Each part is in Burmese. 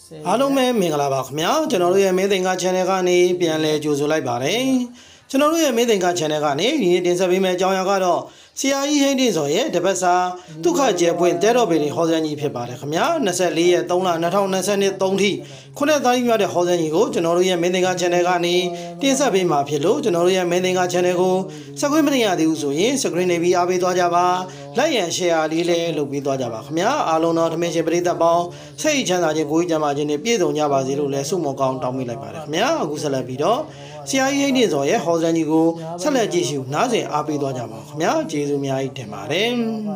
အားလုံးပဲမင်္ဂလာပါခင်ဗျာကျွန်တော်တို့ရဲ့မင်းသင်္ကာ channel ကနေပြန်လည်ကြိုဆိုလိုက်ပါတယ်ကျွန်တော်တို့ရဲ့မင်းသင်္ကာ channel ကနေဒီနေ့တင်ဆက်ပေးမယ့်အကြောင်းအရာကတော့ဆရာကြီးဟိန်းတင်စော်ရဲ့တပတ်စာဒုက္ခကျဲပွင့်တဲတော်ပေတွေဟောစံကြီးဖြစ်ပါတယ်ခင်ဗျာ24ရက်3လ2022 3ထိခုနှစ်သားကြီးများတဲ့ဟောစံကြီးကိုကျွန်တော်တို့ရဲ့မင်းသင်္ကာ channel ကနေတင်ဆက်ပေးမှာဖြစ်လို့ကျွန်တော်တို့ရဲ့မင်းသင်္ကာ channel ကို subscribe မလုပ်ရသေးဘူးဆိုရင် screen နေပြီးအားပေးသွားကြပါ like and share လေးလည်းလုပ်ပေးသွားကြပါခင်ဗျာအားလုံးတော့ထမင်းရှင်ပရိသတ်ပေါင်းစိတ်ချမ်းသာခြင်းကိုယ်ကြီးကျမ်းမာခြင်းနဲ့ပြည့်စုံကြပါစေလို့လည်းဆုမွန်ကောင်းတောင်းပေးလိုက်ပါတယ်ခင်ဗျာအခုဆက်လက်ပြီးတော့ဆရာကြီးဟိန်းတင်စော်ရဲ့ဟောစံကြီးကိုဆက်လက်ကြည့်ရှုနားဆင်အားပေးသွားကြပါခင်ဗျာကျေးဇူးအများကြီးတင်ပါတယ်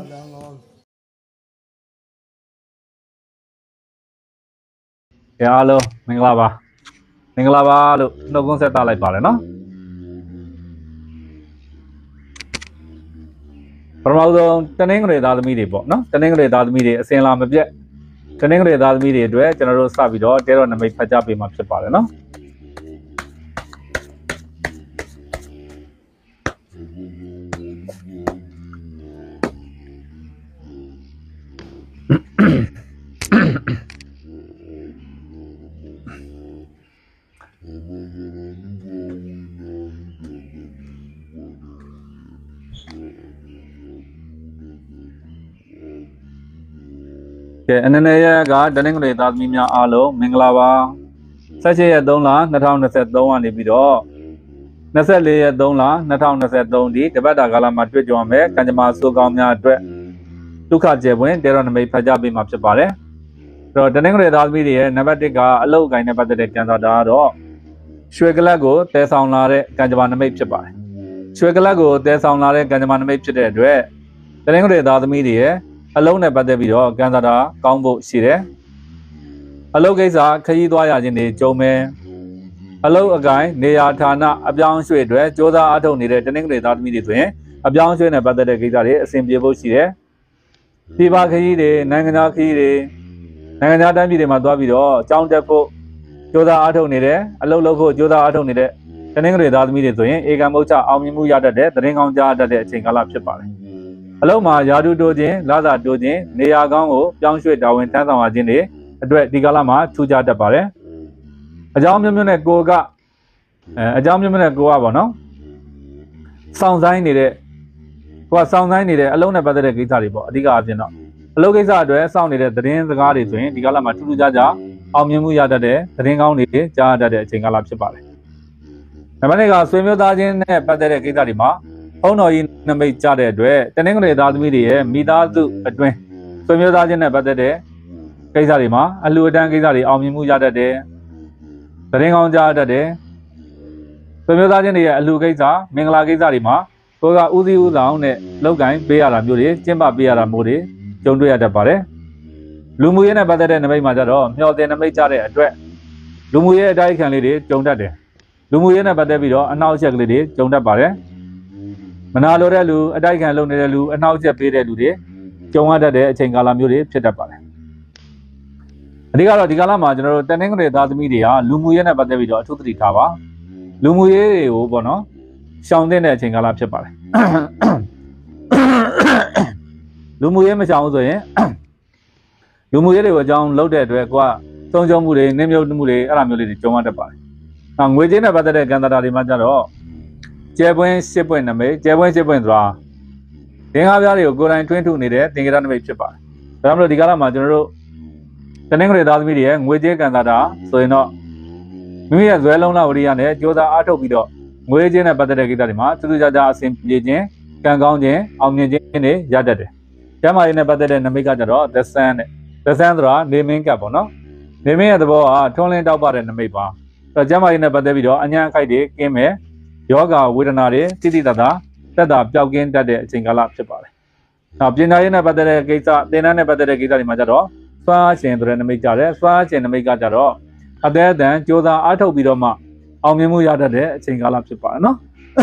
အားလုံးမင်္ဂလာပါလို့နှုတ်ခွန်းဆက်သားလိုက်ပါလေနော်ပထမဆုံးတနင်္ဂနွေသားသမီးတွေပေါ့နော်တနင်္ဂနွေသားသမီးတွေအစင်လာမပြတ်တနင်္ဂနွေသားသမီးတွေအတွက်ကျွန်တော်တို့စပြီးတော့တဲတော်နမိတ်ဖတ်ကြားပေးမှာဖြစ်ပါတယ်နော်ကဲအနေနဲ့ရကတနင်္ဂနွေသားသမီးများအားလုံးမင်္ဂလာပါ17ရက်3လ2023ကနေပြီးတော့24ရက်3လ2023ဒီတပတ်တာကာလမှာတွေ့ကြုံရမယ်ကံကြမ္မာစိုးကောင်းများအတွက်ဒုက္ခကျေပွင့်တေရောနမိတ်ဖတ်ကြားပေးမှာဖြစ်ပါတယ်အဲ့တော့တနင်္ဂနွေသားသမီးတွေရဲ့နံပါတ်1ကအလုတ်ကိုင်းနဲ့ပတ်သက်တဲ့ကြံစာတာကတော့ရွှေကလပ်ကိုတဲဆောင်လာတဲ့ကံကြမ္မာနမိတ်ဖြစ်ပါတယ်ရွှေကလပ်ကိုတဲဆောင်လာတဲ့ကံကြမ္မာနမိတ်ဖြစ်တဲ့အတွက်တနင်္ဂနွေသားသမီးတွေရဲ့အလုံးနဲ့ပတ်သက်ပြီးတော့ကံစားတာကောင်းဖို့ရှိတယ်အလုံးကိစ္စခရီးသွားရခြင်းတွေကြုံမယ်အလုံးအကိုင်းနေရာဌာနအပြောင်းရွှေ့တွေစ조사အထုတ်နေတဲ့တနင်္ဂနွေသားသမီးတွေဆိုရင်အပြောင်းရွှေ့နဲ့ပတ်သက်တဲ့ကိစ္စတွေအဆင်ပြေဖို့ရှိတယ်ဒီပါခရီးတွေနိုင်ငံသားခရီးတွေနိုင်ငံသားတိုင်းပြည်တွေမှာသွားပြီးတော့ကြောင်းတက်ဖို့စ조사အထုတ်နေတယ်အလုံးလုပ်ဖို့စ조사အထုတ်နေတဲ့တနင်္ဂနွေသားသမီးတွေဆိုရင်ဧကံမုတ်ချအောင်မြင်မှုရတတ်တဲ့သတင်းကောင်းကြားတတ်တဲ့အချိန်ကာလဖြစ်ပါတယ်အလုံးမှာယာတုတိုးခြင်းလာသာတိုးခြင်းနေရာကောင်းကိုပြောင်းရွှေ့တာဝန်ထမ်းဆောင်ရခြင်းတွေအတွက်ဒီကာလမှာထူးခြားတတ်ပါတယ်အကြောင်းမျိုးမျိုးနဲ့ကိုကအကြောင်းမျိုးမျိုးနဲ့ကိုကပေါ့နော်စောင့်ဆိုင်နေတဲ့ကိုကစောင့်ဆိုင်နေတဲ့အလုံးနဲ့ပတ်သက်တဲ့ကိစ္စတွေပေါ့အဓိကအပြင်တော့အလုံးကိစ္စအတွက်စောင့်နေတဲ့သတင်းစကားတွေဆိုရင်ဒီကာလမှာထူးထူးခြားခြားအောင်မြင်မှုရတတ်တဲ့သတင်းကောင်းတွေကြားရတတ်တဲ့အချိန်ကာလဖြစ်ပါတယ်နံပါတ်2ကဆွေမျိုးသားချင်းနဲ့ပတ်သက်တဲ့ကိစ္စတွေမှာဘုန်းတော်ကြီးနမိတ်ကြတဲ့အတွက်တနင်္ဂနွေသားသမီးတွေရဲ့မိသားစုအတွင်းဆွေမျိုးသားချင်းနဲ့ပတ်သက်တဲ့ကိစ္စတွေမှာအလှူအတန်းကိစ္စတွေအောင်မြင်မှုရတတ်တယ်။သတင်းကောင်းကြားတတ်တယ်။ဆွေမျိုးသားချင်းတွေရဲ့အလှူကိစ္စမင်္ဂလာကိစ္စတွေမှာကိုယ်ကဦးစီးဦးဆောင်နဲ့လောက်ကိုင်းပေးရတာမျိုးတွေကျင့်ပပေးရတာမျိုးတွေကြုံတွေ့ရတတ်ပါတယ်။လူမှုရေးနဲ့ပတ်သက်တဲ့နမိတ်မှာကြတော့မျှော်တင်နမိတ်ကြတဲ့အတွက်လူမှုရေးအတိုင်းခံလေးတွေကြုံတတ်တယ်။လူမှုရေးနဲ့ပတ်သက်ပြီးတော့အနှောက်အယှက်ကလေးတွေကြုံတတ်ပါတယ်။မနာလိုတဲ့လူအတိုက်ခံလုပ်နေတဲ့လူအနှောက်အယှက်ပေးတဲ့လူတွေကြုံရတတ်တဲ့အချိန်ကာလမျိုးတွေဖြစ်တတ်ပါတယ်အဓိကတော့ဒီကာလမှာကျွန်တော်တို့တနင်္ဂနွေသားသမီးတွေကလူမှုရေးနဲ့ပတ်သက်ပြီးတော့အထူးသတိထားပါလူမှုရေးတွေကိုပေါ့နော်ရှောင်တဲ့အချိန်ကာလဖြစ်ပါတယ်လူမှုရေးမရှောင်ဆိုရင်လူမှုရေးတွေကိုအကြောင်းလုပ်တဲ့အတွက်ကိုကသုံးချုံမှုတွေနင်းမြုပ်မှုတွေအဲ့လိုမျိုးလေးတွေကြုံရတတ်ပါတယ်ငွေကြေးနဲ့ပတ်သက်တဲ့ကံတာတွေမှာကြတော့ကျဲပွင့်ရှစ်ပွင့်နမိတ်ကျဲပွင့်ရှစ်ပွင့်ဆိုတာသင်္ကားပြားတွေကိုကိုယ်တိုင်တွင်းထုနေတဲ့သင်္ကေတနမိတ်ဖြစ်ပါတယ်ဒါကြောင့်မလို့ဒီကာလမှာကျွန်တော်တို့တနင်္ဂနွေသားသမီးတွေရဲ့ငွေကြေးကံတာဆိုရင်တော့မိမိရဲ့ဇွဲလုံးလာဝရိယနဲ့ကြိုးစားအားထုတ်ပြီးတော့ငွေကြေးနဲ့ပတ်သက်တဲ့ကိစ္စတွေမှာတူတူကြကြအဆင်ပြေခြင်းကံကောင်းခြင်းအောင်မြင်ခြင်းတွေရတတ်တယ်ကျမ်းမာရေးနဲ့ပတ်သက်တဲ့နမိတ်ကကြတော့ the sun နဲ့ the sun ဆိုတာနေမင်းကပ်ပေါ့နော်နေမင်းရဲ့သဘောကထွန်းလင်းတောက်ပတဲ့နမိတ်ပါအဲကျမ်းမာရေးနဲ့ပတ်သက်ပြီးတော့အញ្ញံအခိုက်တွေကင်းမဲ့ယောဂဝေဒနာတွေတိတိတတ်တာတက်တာပျောက်ကင်းတတ်တဲ့အချိန်ကာလဖြစ်ပါတယ်။နောက်ပညာရေးနဲ့ပတ်သက်တဲ့ကိစ္စသင်တန်းနဲ့ပတ်သက်တဲ့ကိစ္စတွေမှာကြတော့စွမ်းအားရှင်ဆိုတဲ့နမိတ်ကြတယ်။စွမ်းအားရှင်နမိတ်ကကြတော့အသက်အတန်ကြိုးစားအားထုတ်ပြီးတော့မှအောင်မြင်မှုရတတ်တဲ့အချိန်ကာလဖြစ်ပါတယ်နော်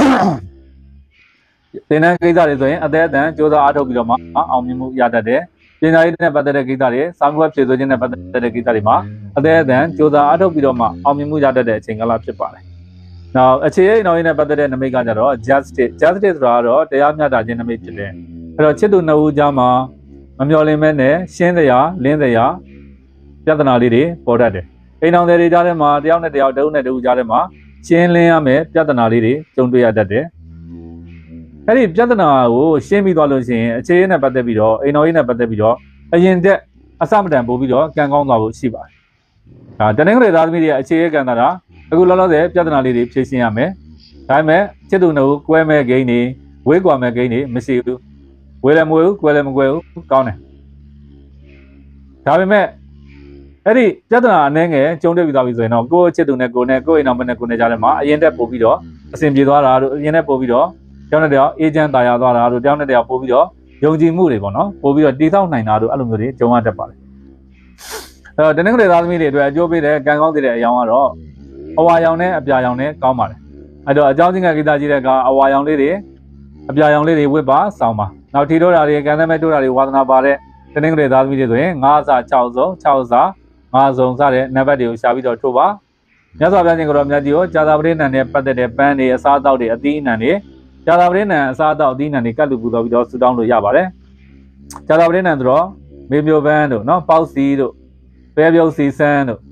။သင်တန်းကိစ္စတွေဆိုရင်အသက်အတန်ကြိုးစားအားထုတ်ပြီးတော့မှအောင်မြင်မှုရတတ်တယ်။ပညာရေးနဲ့ပတ်သက်တဲ့ကိစ္စတွေစာကွက်ဖြည့်ဆိုခြင်းနဲ့ပတ်သက်တဲ့ကိစ္စတွေမှာအသက်အတန်ကြိုးစားအားထုတ်ပြီးတော့မှအောင်မြင်မှုရတတ်တဲ့အချိန်ကာလဖြစ်ပါတယ်။နောက်အခြေအနေနောက်ရင်းနဲ့ပတ်သက်တဲ့နမိတ်ကကြတော့ justice ဆိုတာကတော့တရားမျှတခြင်းနမိတ်ဖြစ်တယ်။အဲ့တော့ချစ်သူနှစ်ဦးကြားမှာမမျှော်လင့်မဲနဲ့ရှင်းတရားလင်းတရားပြဿနာလေးတွေပေါ်တတ်တယ်အိမ်အောင်တွေကြားထဲမှာတယောက်နဲ့တယောက်တဦးနဲ့တဦးကြားထဲမှာရှင်းလင်းရမယ်ပြဿနာလေးတွေကြုံတွေ့ရတတ်တယ်အဲ့ဒီပြဿနာကိုရှင်းပြီးသွားလို့ရှိရင်အခြေအနေနဲ့ပတ်သက်ပြီးတော့အိမ်တော်ရေးနဲ့ပတ်သက်ပြီးတော့အရင်တဲ့အစမတန်ပို့ပြီးတော့ကံကောင်းသွားဖို့ရှိပါတယ်ဒါတနင်္ဂနွေသားသမီးတွေအခြေအနေကံတာအခုလောလောဆယ်ပြဿနာလေးတွေဖြေရှင်းရမယ်ဒါပေမဲ့ချစ်သူနှုတ်ကွဲမဲ့ဂိမ်းတွေဝေးကွာမဲ့ဂိမ်းတွေမရှိဘူးဝေးလည်းမဝေးဘူးကွဲလည်းမကွဲဘူးကောင်းတယ်ဒါပေမဲ့အဲ့ဒီပြဿနာအနေငယ်ကျုံတွေ့ပြီးသွားပြီဆိုရင်တော့ကိုယ့်ချစ်သူနဲ့ကိုယ်နဲ့ကိုယ့်အိမ်အောင်နဲ့ကိုယ်နဲ့ကြားထဲမှာအရင်တက်ပို့ပြီးတော့အဆင်ပြေသွားတာတို့အရင်တက်ပို့ပြီးတော့တယောက်နဲ့တယောက်အေဂျင့်တာယာသွားတာတို့တယောက်နဲ့တယောက်ပို့ပြီးတော့ယုံကြည်မှုတွေပေါ့နော်ပို့ပြီးတော့တည်ဆောက်နိုင်တာတို့အဲ့လိုမျိုးတွေကြုံရတတ်ပါတယ်အဲ့တော့တနင်္ဂနွေသားသမီးတွေအတွက်အကျိုးပေးတဲ့ကံကောင်းတဲ့အရောင်ကတော့အဝါရောင်နဲ့အပြာရောင်နဲ့ကောင်းပါတယ်အဲ့တော့အကြောင်းချင်းကကိစ္စကြီးတဲ့ကအဝါရောင်လေးတွေအပြာရောင်လေးတွေဝစ်ပါဆောင်းပါနောက်ထီတိုးတာတွေကံသမဲတိုးတာတွေဝါသနာပါတဲ့တနင်္ဂနွေသားသမီးတွေဆိုရင်9စာ6စုံ6စာ5စုံစတဲ့နံပါတ်တွေကိုရှာပြီးတော့ထိုးပါမြတ်စွာဘုရားရှင်ကိုတော်မြတ်ကြီးကိုဇာတာပရိနံနဲ့ပတ်သက်တဲ့ပန်းတွေအစားအသောက်တွေအသီးအနှံတွေဇာတာပရိနံအစားအသောက်အသီးအနှံတွေကတ်လူပူတော်ပြီးတော့ဆူတောင်းလို့ရပါတယ်ဇာတာပရိနံဆိုတော့မေပြိုပန်းတို့နော်ပေါက်စီတို့ပဲပြုတ်စီစန်းတို့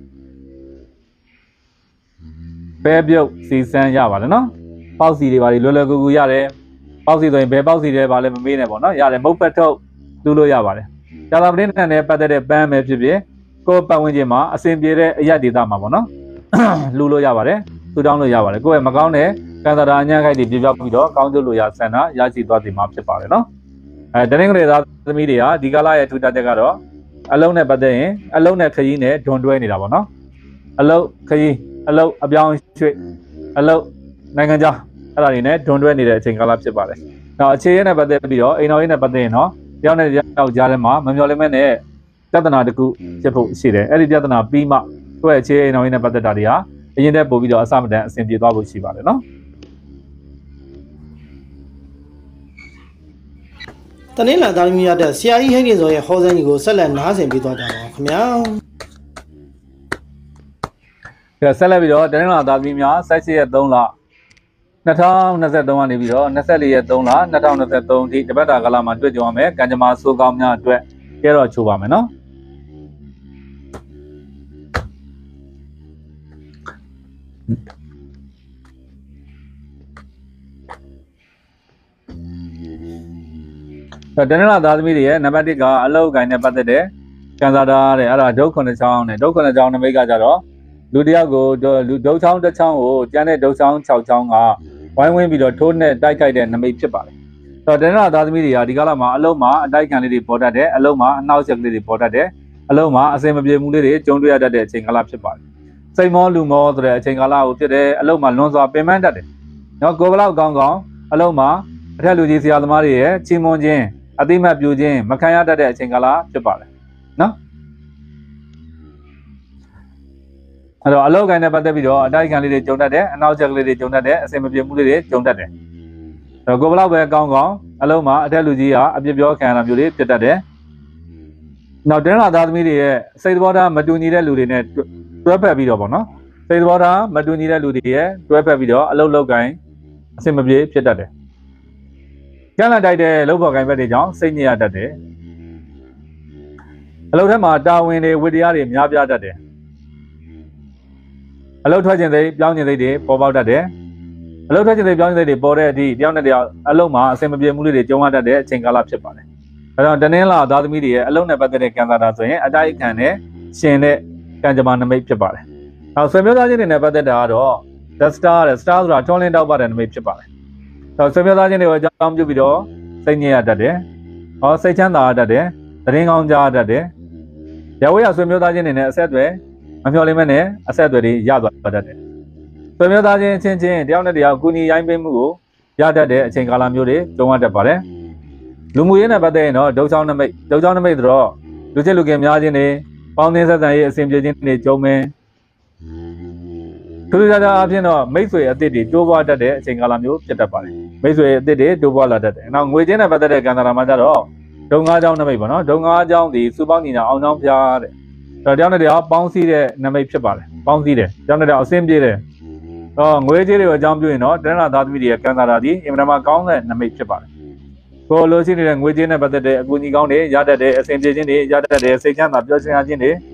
ပဲပြုတ်စီစန်းရပါတယ်နော်ပေါက်စီတွေပါလေလွယ်လွယ်ကူကူရတယ်ပေါက်စီဆိုရင်ဘယ်ပေါက်စီတွေပါလဲမမေးနဲ့ပေါ့နော်ရတယ်မုတ်ပတ်ထုတ်တူးလို့ရပါတယ်ဇာတာပရိနံနဲ့ပတ်သက်တဲ့ပန်းပဲဖြစ်ဖြစ်ကိုယ်ပတ်ဝန်းကျင်မှာအဆင်ပြေတဲ့အရက်ဒေသမှာပေါ့နော်လှူလို့ရပါတယ်ထူတောင်းလို့ရပါတယ်ကိုယ့်ရဲ့မကောင်းတဲ့ကံသရာအညံ့ခိုက်တွေပြပြောက်ပြီးတော့ကောင်းကျိုးလို့ရဆန္ဒရရှိသွားသည်မှာဖြစ်ပါတယ်နော်တနင်္ဂနွေသားသမီးတွေကဒီကာလရဲ့ထူးခြားချက်ကတော့အလုံးနဲ့ပတ်သက်ရင်အလုံးနဲ့ခရီးနဲ့ဒွန်တွဲနေတာပေါ့နော်အလုံးခရီးအလုံးအပြောင်းရွှေ့အလုံးနိုင်ငံခြားအဲ့ဒါတွေနဲ့ဒွန်တွဲနေတဲ့အချိန်ကာလဖြစ်ပါတယ်နောက်အခြေအနေနဲ့ပတ်သက်ပြီးတော့အိမ်တော်ရေးနဲ့ပတ်သက်ရင်တော့တယောက်နဲ့တယောက်ကြားထဲမှာမမျှော်လင့်မဲ့နဲ့ပြဿနာတစ်ခုဖြစ်ဖို့ရှိတယ်အဲ့ဒီပြဿနာပြီးမှကိုယ့်ရဲ့အခြေအနေနဲ့ပတ်သက်တာတွေဟာအရင်တည်းပို့ပြီးတော့အစမတန်အဆင်ပြေသွားဖို့ရှိပါတယ်နော်တနင်္လာသားသမီးရတဲ့ဆရာကြီးဟိန်းနေစောရဲ့ဟောစန်းကြီးကိုဆက်လက်နားဆင်ပေးသွားကြပါဦးခင်ဗျာဆက်လက်ပြီးတော့တနင်္လာသားသမီးများ17ရက်3လ2023ကနေပြီးတော့24ရက်3လ2023ဒီတပတ်တာကာလမှာတွေ့ကြရမယ်ကံကြမ္မာဆိုးကောင်းများအတွက်ကျဲတော့ချိုးပါမယ်နော်တနင်္လာသားသမီးတွေရဲ့နံပါတ်1ကအလောက်ကိုင်းနဲ့ပတ်သက်တဲ့ကံစားတာတဲ့အဲ့ဒါဒုက္ခ9ချောင်းနဲ့ဒုက္ခ9ချောင်းနမိတ်ကကြတော့လူတယောက်ကိုလူဒုတ်ချောင်းတစ်ချောင်းကိုကျန်တဲ့ဒုတ်ချောင်း6ချောင်းကဝိုင်းဝန်းပြီးတော့ထိုးနဲ့တိုက်ခိုက်တဲ့နမိတ်ဖြစ်ပါတယ်။တနင်္လာသားသမီးတွေကဒီကာလမှာအလုံးမှာအတိုက်ခံလေးတွေပေါ်တတ်တယ်အလုံးမှာအနှောက်အယှက်ကလေးတွေပေါ်တတ်တယ်အလုံးမှာအစင်မပြေမှုလေးတွေကြုံတွေ့ရတတ်တဲ့အချိန်ကာလဖြစ်ပါတယ်။စိတ်မောလူမောဆိုတဲ့အချိန်ကာလကိုဖြစ်တယ်အလုံးမှာလွန်စွာပင်ပန်းတတ်တယ်။နော်ကိုယ်ကလောက်ကောင်းကောင်းအလုံးမှာအထက်လူကြီးဆရာသမားတွေရဲ့ချီးမွမ်းခြင်းအတိမတ်ပြုခြင်းမခံရတတ်တဲ့အချိန်ကာလဖြစ်ပါတယ်နော်အဲ့တော့အလောက်ကိုင်းနဲ့ပတ်သက်ပြီးတော့အတိုက်ခံလေးတွေကြုံတတ်တယ်အနောက်ချက်ကလေးတွေကြုံတတ်တယ်အစင်မပြေမှုလေးတွေကြုံတတ်တယ်အဲ့တော့ကိုယ်ဘလောက်ပဲကောင်းကောင်းအလုံးမှာအထက်လူကြီးဟာအပြစ်ပြောခံရတာမျိုးတွေဖြစ်တတ်တယ်နောက်တနင်္လာသားသမီးတွေရဲ့စိတ်သဘောထားမတူညီတဲ့လူတွေနဲ့တွဲဖက်ပြီးတော့ပေါ့နော်စိတ်သဘောထားမတူညီတဲ့လူတွေရဲ့တွဲဖက်ပြီးတော့အလောက်လောက်ကိုင်းအစင်မပြေဖြစ်တတ်တယ်ကျန်လာတိုက်တဲ့လှုပ်ဖော်ကိုင်းဘက်တွေကြောင့်စိတ်ညစ်ရတတ်တယ်အလုပ်ထဲမှာတာဝန်တွေဝတ္တရားတွေများပြားတတ်တယ်အလုပ်ထွက်ခြင်းတွေပြောင်းခြင်းတွေပေါ်ပေါက်တတ်တယ်အလုပ်ထွက်ခြင်းတွေပြောင်းခြင်းတွေပေါ်တဲ့အထိတယောက်နဲ့တယောက်အလုပ်မှာအဆင်မပြေမှုတွေကြုံရတတ်တဲ့အချိန်ကာလဖြစ်ပါတယ်အဲတော့တနင်္လာသားသမီးတွေရဲ့အလုပ်နဲ့ပတ်သက်တဲ့ကံစားတာဆိုရင်အတိုက်အခံနဲ့ရှင်တဲ့ကံကြမ္မာနမိတ်ဖြစ်ပါတယ်နောက်ဆွေမျိုးသားချင်းတွေနဲ့ပတ်သက်တာကတော့ The Star တဲ့ Star ဆိုတာထွန်းလင်းတောက်ပတဲ့နမိတ်ဖြစ်ပါတယ်တော့ဆွေမျိုးသားချင်းတွေကိုအကြောင်းပြုပြီးတော့စိတ်ညစ်ရတတ်တယ်ဟောစိတ်ချမ်းသာရတတ်တယ်သတင်းကောင်းကြားတတ်တယ်ရဝေးရဆွေမျိုးသားချင်းတွေနဲ့အဆက်အသွယ်မမျှော်လင့်မဲ့နဲ့အဆက်အသွယ်တွေရသွားတတ်တယ်ဆွေမျိုးသားချင်းချင်းချင်းတယောက်နဲ့တယောက်ကူညီရိုင်းပေးမှုကိုရတတ်တဲ့အချိန်ကာလမျိုးတွေကြုံရတတ်ပါတယ်လူမှုရေးနဲ့ပတ်သက်ရင်တော့ဒုတ်ချောင်းနမိတ်ဆိုတော့လူချစ်လူခင်များချင်းတွေပေါင်းသင်းဆက်ဆံရေးအစဉ်ပြေချင်းတွေကြုံမယ်ထူးခြားအဖြစ်တော့မိတ်ဆွေအသစ်တွေတိုးပွားတတ်တဲ့အချိန်ကာလမျိုးဖြစ်တတ်ပါတယ်မိတ်ဆွေအသစ်တွေတိုးပွားလာတတ်တယ်နောက်ငွေချင်းနဲ့ပတ်သက်တဲ့ကံတာမှာကြတော့ဒုံငါးချောင်းနမိတ်ပေါ့နော်ဒုံငါးချောင်းဒီစူပေါင်းညီညာအောင်ချောင်းဖျားတဲ့တော့တယောက်နဲ့တယောက်ပေါင်းစည်းတဲ့နမိတ်ဖြစ်ပါတယ်ပေါင်းစည်းတယ်တယောက်နဲ့တယောက်အဆင်ပြေတယ်တော့ငွေကြေးတွေကိုအကြောင်းပြုရင်တော့တနင်္လာသားသမီးတွေရဲ့ကံတာဒီအင်မတန်မှကောင်းတဲ့နမိတ်ဖြစ်ပါတယ်ကိုလိုရှိနေတဲ့ငွေကြေးနဲ့ပတ်သက်တဲ့အကူအညီကောင်းတွေရတတ်တဲ့အဆင်ပြေခြင်းတွေရတတ်တဲ့စိတ်ချမ်းသာပျော်ရွှင်ခြင်းတွေ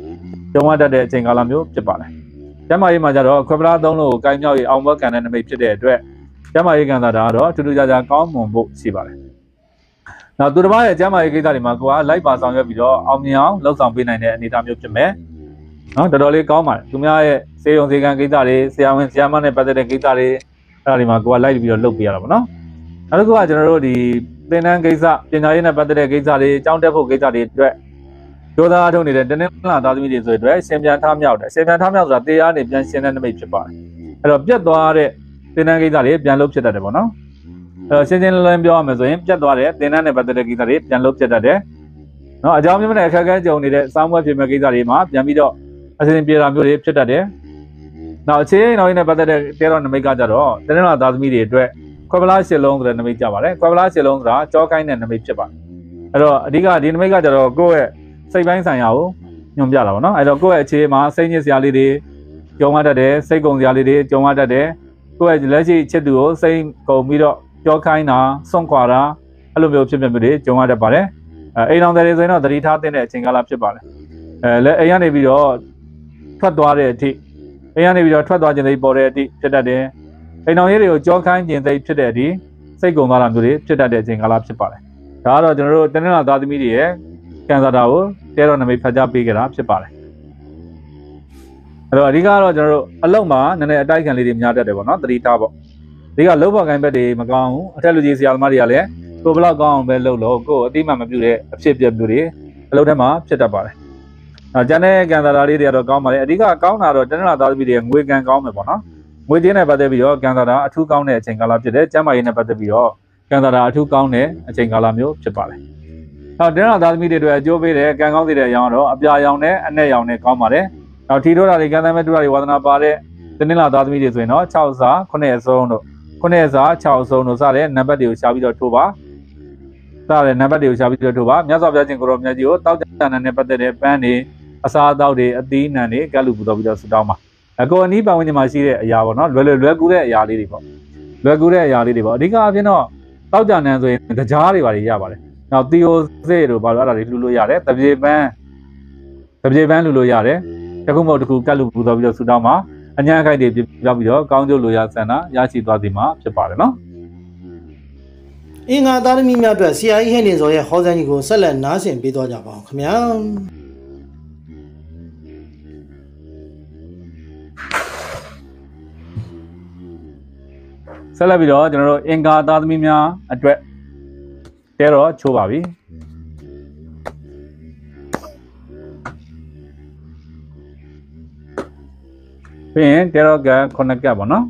ကြုံရတတ်တဲ့အချိန်ကာလမျိုးဖြစ်ပါတယ်။ကျမကြီးမှာကြတော့ခွဲပလားသုံးလို့ကိုင်းမြောက်ရေးအောင်ဘွက်ကန်တဲ့နမိတ်ဖြစ်တဲ့အတွက်ကျမကြီးကန်တာတော့ထူးထူးခြားခြားကောင်းမွန်ဖို့ရှိပါတယ်။နောက်သူတစ်ပါးရဲ့ကျမကြီးကိစ္စတွေမှာကိုကလိုက်ပါဆောင်ရွက်ပြီးတော့အောင်မြင်အောင်လှုပ်ဆောင်ပေးနိုင်တဲ့အနေအထားမျိုးဖြစ်မယ်။နော်တော်တော်လေးကောင်းပါတယ်။သူများရဲ့စေယုံစေကံကိစ္စတွေဆရာဝန်ဆရာမနဲ့ပတ်သက်တဲ့ကိစ္စတွေအဲ့ဒါတွေမှာကိုကလိုက်ပြီးတော့လုပ်ပေးရတာပေါ့နော်။နောက်တစ်ခုကကျွန်တော်တို့ဒီသင်တန်းကိစ္စပညာရေးနဲ့ပတ်သက်တဲ့ကိစ္စတွေအကြောင်းတက်ဖို့ကိစ္စတွေအတွက်ကြိုးစားထုတ်နေတဲ့တနင်္လာသားသမီးတွေဆိုတဲ့ရှင်ပြန်ထားမြောက်တယ်ရှင်ပြန်ထားမြောက်ဆိုတာတရားနဲ့ပြန်ရှင်းတဲ့နမိတ်ဖြစ်ပါတယ်အဲ့တော့ပြတ်သွားတဲ့သင်တန်းကိစ္စတွေပြန်လုပ်ဖြစ်တတ်တယ်ပေါ့နော်အဲ့တော့ရှင်းရှင်းလင်းလင်းပြောရမယ်ဆိုရင်ပြတ်သွားတဲ့သင်တန်းနဲ့ပတ်သက်တဲ့ကိစ္စတွေပြန်လုပ်ဖြစ်တတ်တယ်နော်အကြောင်းမျိုးနဲ့အခက်အခဲကြုံနေတဲ့စောင်းပွဲဖြစ်မဲ့ကိစ္စတွေမှာပြန်ပြီးတော့အစဉ်ပြေတာမျိုးတွေဖြစ်တတ်တယ်နောက်အခြေအနေနဲ့ပတ်သက်တဲ့တဲတော်နမိတ်ကကြတော့တနင်္လာသားသမီးတွေအတွက်ခွဲပလားရှစ်လုံးဆိုတဲ့နမိတ်ကြပါတယ်ခွဲပလားရှစ်လုံးဆိုတာကြောကိုင်းတဲ့နမိတ်ဖြစ်ပါတယ်အဲ့တော့အဓိကဒီနမိတ်ကကြတော့ကိုယ့်ရဲ့စိတ်ပိုင်းဆိုင်ရာကိုညွှန်ပြတာပေါ့နော်အဲ့တော့ကိုယ့်ရဲ့အခြေမှာစိတ်ညစ်စရာလေးတွေကြုံရတတ်တယ်စိတ်ကုန်စရာလေးတွေကြုံရတတ်တယ်ကိုယ့်ရဲ့လက်ရှိချစ်သူကိုစိတ်ကုန်ပြီးတော့ကြောခိုင်းတာစွန့်ခွာတာအဲ့လိုမျိုးဖြစ်ဖြစ်မျိုးတွေကြုံရတတ်ပါတယ်အိမ်တော်တွေဆိုရင်တော့သတိထားတဲ့အချိန်ကာလဖြစ်ပါတယ်လက်အိမ်ကနေပြီးတော့ထွက်သွားတဲ့အထိအိမ်ကနေပြီးတော့ထွက်သွားခြင်းတွေပေါ်တဲ့အထိဖြစ်တတ်တယ်အိမ်တော်ရေးတွေကိုကြောခိုင်းခြင်းတွေဖြစ်တဲ့အထိစိတ်ကုန်သွားတာမျိုးတွေဖြစ်တတ်တဲ့အချိန်ကာလဖြစ်ပါတယ်ဒါကတော့ကျွန်တော်တို့တနင်္လာသားသမီးတွေရဲ့ကန်စာတာကိုတဲတော်နမိတ်ဖတ်ကြားပေးကြတာဖြစ်ပါတယ်အဲ့တော့အဓိကတော့ကျွန်တော်တို့အလုံးမှာနည်းနည်းအတိုက်ခံလေးတွေများတတ်တယ်ပေါ့နော်သတိထားပေါ့ဒီကလုံးပေါ်ကိုင်းဘက်တွေမကောင်းဘူးအထက်လူကြီးဆရာသမားတွေကလည်းကိုဘလောက်ကောင်းအောင်ပဲလုပ်လို့ကိုအတိမမပြုတဲ့အဖြစ်ပြမျိုးတွေအလုံးထဲမှာဖြစ်တတ်ပါတယ်ကျန်တဲ့ကန်စာတာလေးတွေကတော့ကောင်းပါတယ်အဓိကကောင်းတာတော့တနင်္လာသားသမီးတွေငွေကန်ကောင်းမယ်ပေါ့နော်ငွေကြေးနဲ့ပတ်သက်ပြီးတော့ကန်စာတာအထူးကောင်းတဲ့အချိန်ကာလဖြစ်တယ်ကျန်းမာရေးနဲ့ပတ်သက်ပြီးတော့ကန်စာတာအထူးကောင်းတဲ့အချိန်ကာလမျိုးဖြစ်ပါတယ်နောက်တနင်္လာသားသမီးတွေအတွက်အကျိုးပေးတဲ့ကံကောင်းစေတဲ့အရောင်တော့အပြာရောင်နဲ့အနက်ရောင်နဲ့ကောင်းပါတယ်နောက်ထီထိုးတာတွေကံသမဲတူတာတွေဝါသနာပါတဲ့တနင်္လာသားသမီးတွေဆိုရင်တော့6စာ9အစုံတို့9စာ6အစုံတို့စတဲ့နံပါတ်တွေကိုရှာပြီးတော့ထိုးပါစတဲ့နံပါတ်တွေကိုရှာပြီးတော့ထိုးပါမြတ်စွာဘုရားရှင်ကိုရောမြတ်ကြီးကိုတောက်ကြတာနဲ့ပတ်သက်တဲ့ပန်းတွေအစာအသောက်တွေအသီးနှံတွေကတ်လူပူတော်ပြီးတော့ဆူတောင်းပါအကိုအနီးပတ်ဝန်းကျင်မှာရှိတဲ့အရာပေါ့နော်လွယ်ကူတဲ့အရာလေးတွေပေါ့လွယ်ကူတဲ့အရာလေးတွေပေါ့အဓိကအဖြစ်တော့တောက်ကြနံဆိုရင်ကြားတွေပါရပါတယ်နောက်တီယိုစေးတို့ဘာလို့အဲ့ဒါတွေလှူလို့ရတယ်တပြေပန်းလှူလို့ရတယ်တခုမဟုတ်တခုကတ်လူပူတော်ပြီးတော့ဆူတောင်းမှာအညာခိုက်တွေပြောက်ပြီးတော့ကောင်းကျိုးလိုရဆန္ဒရရှိသွားသည်မှာဖြစ်ပါတယ်နော်အင်္ဂါသားသမီးများအတွက်ဆရာကြီးဟင်းနေစောရဲ့ဟောစံကြီးကိုဆက်လက်နားဆင်ပေးသွားကြပါအောင်ခင်ဗျာဆက်လက်ပြီးတော့ကျွန်တော်တို့အင်္ဂါသားသမီးများအတွက်တဲတော့ချိုးပါပြီပြီးရင်တဲတော့က9ကပ်ပေါ့နော်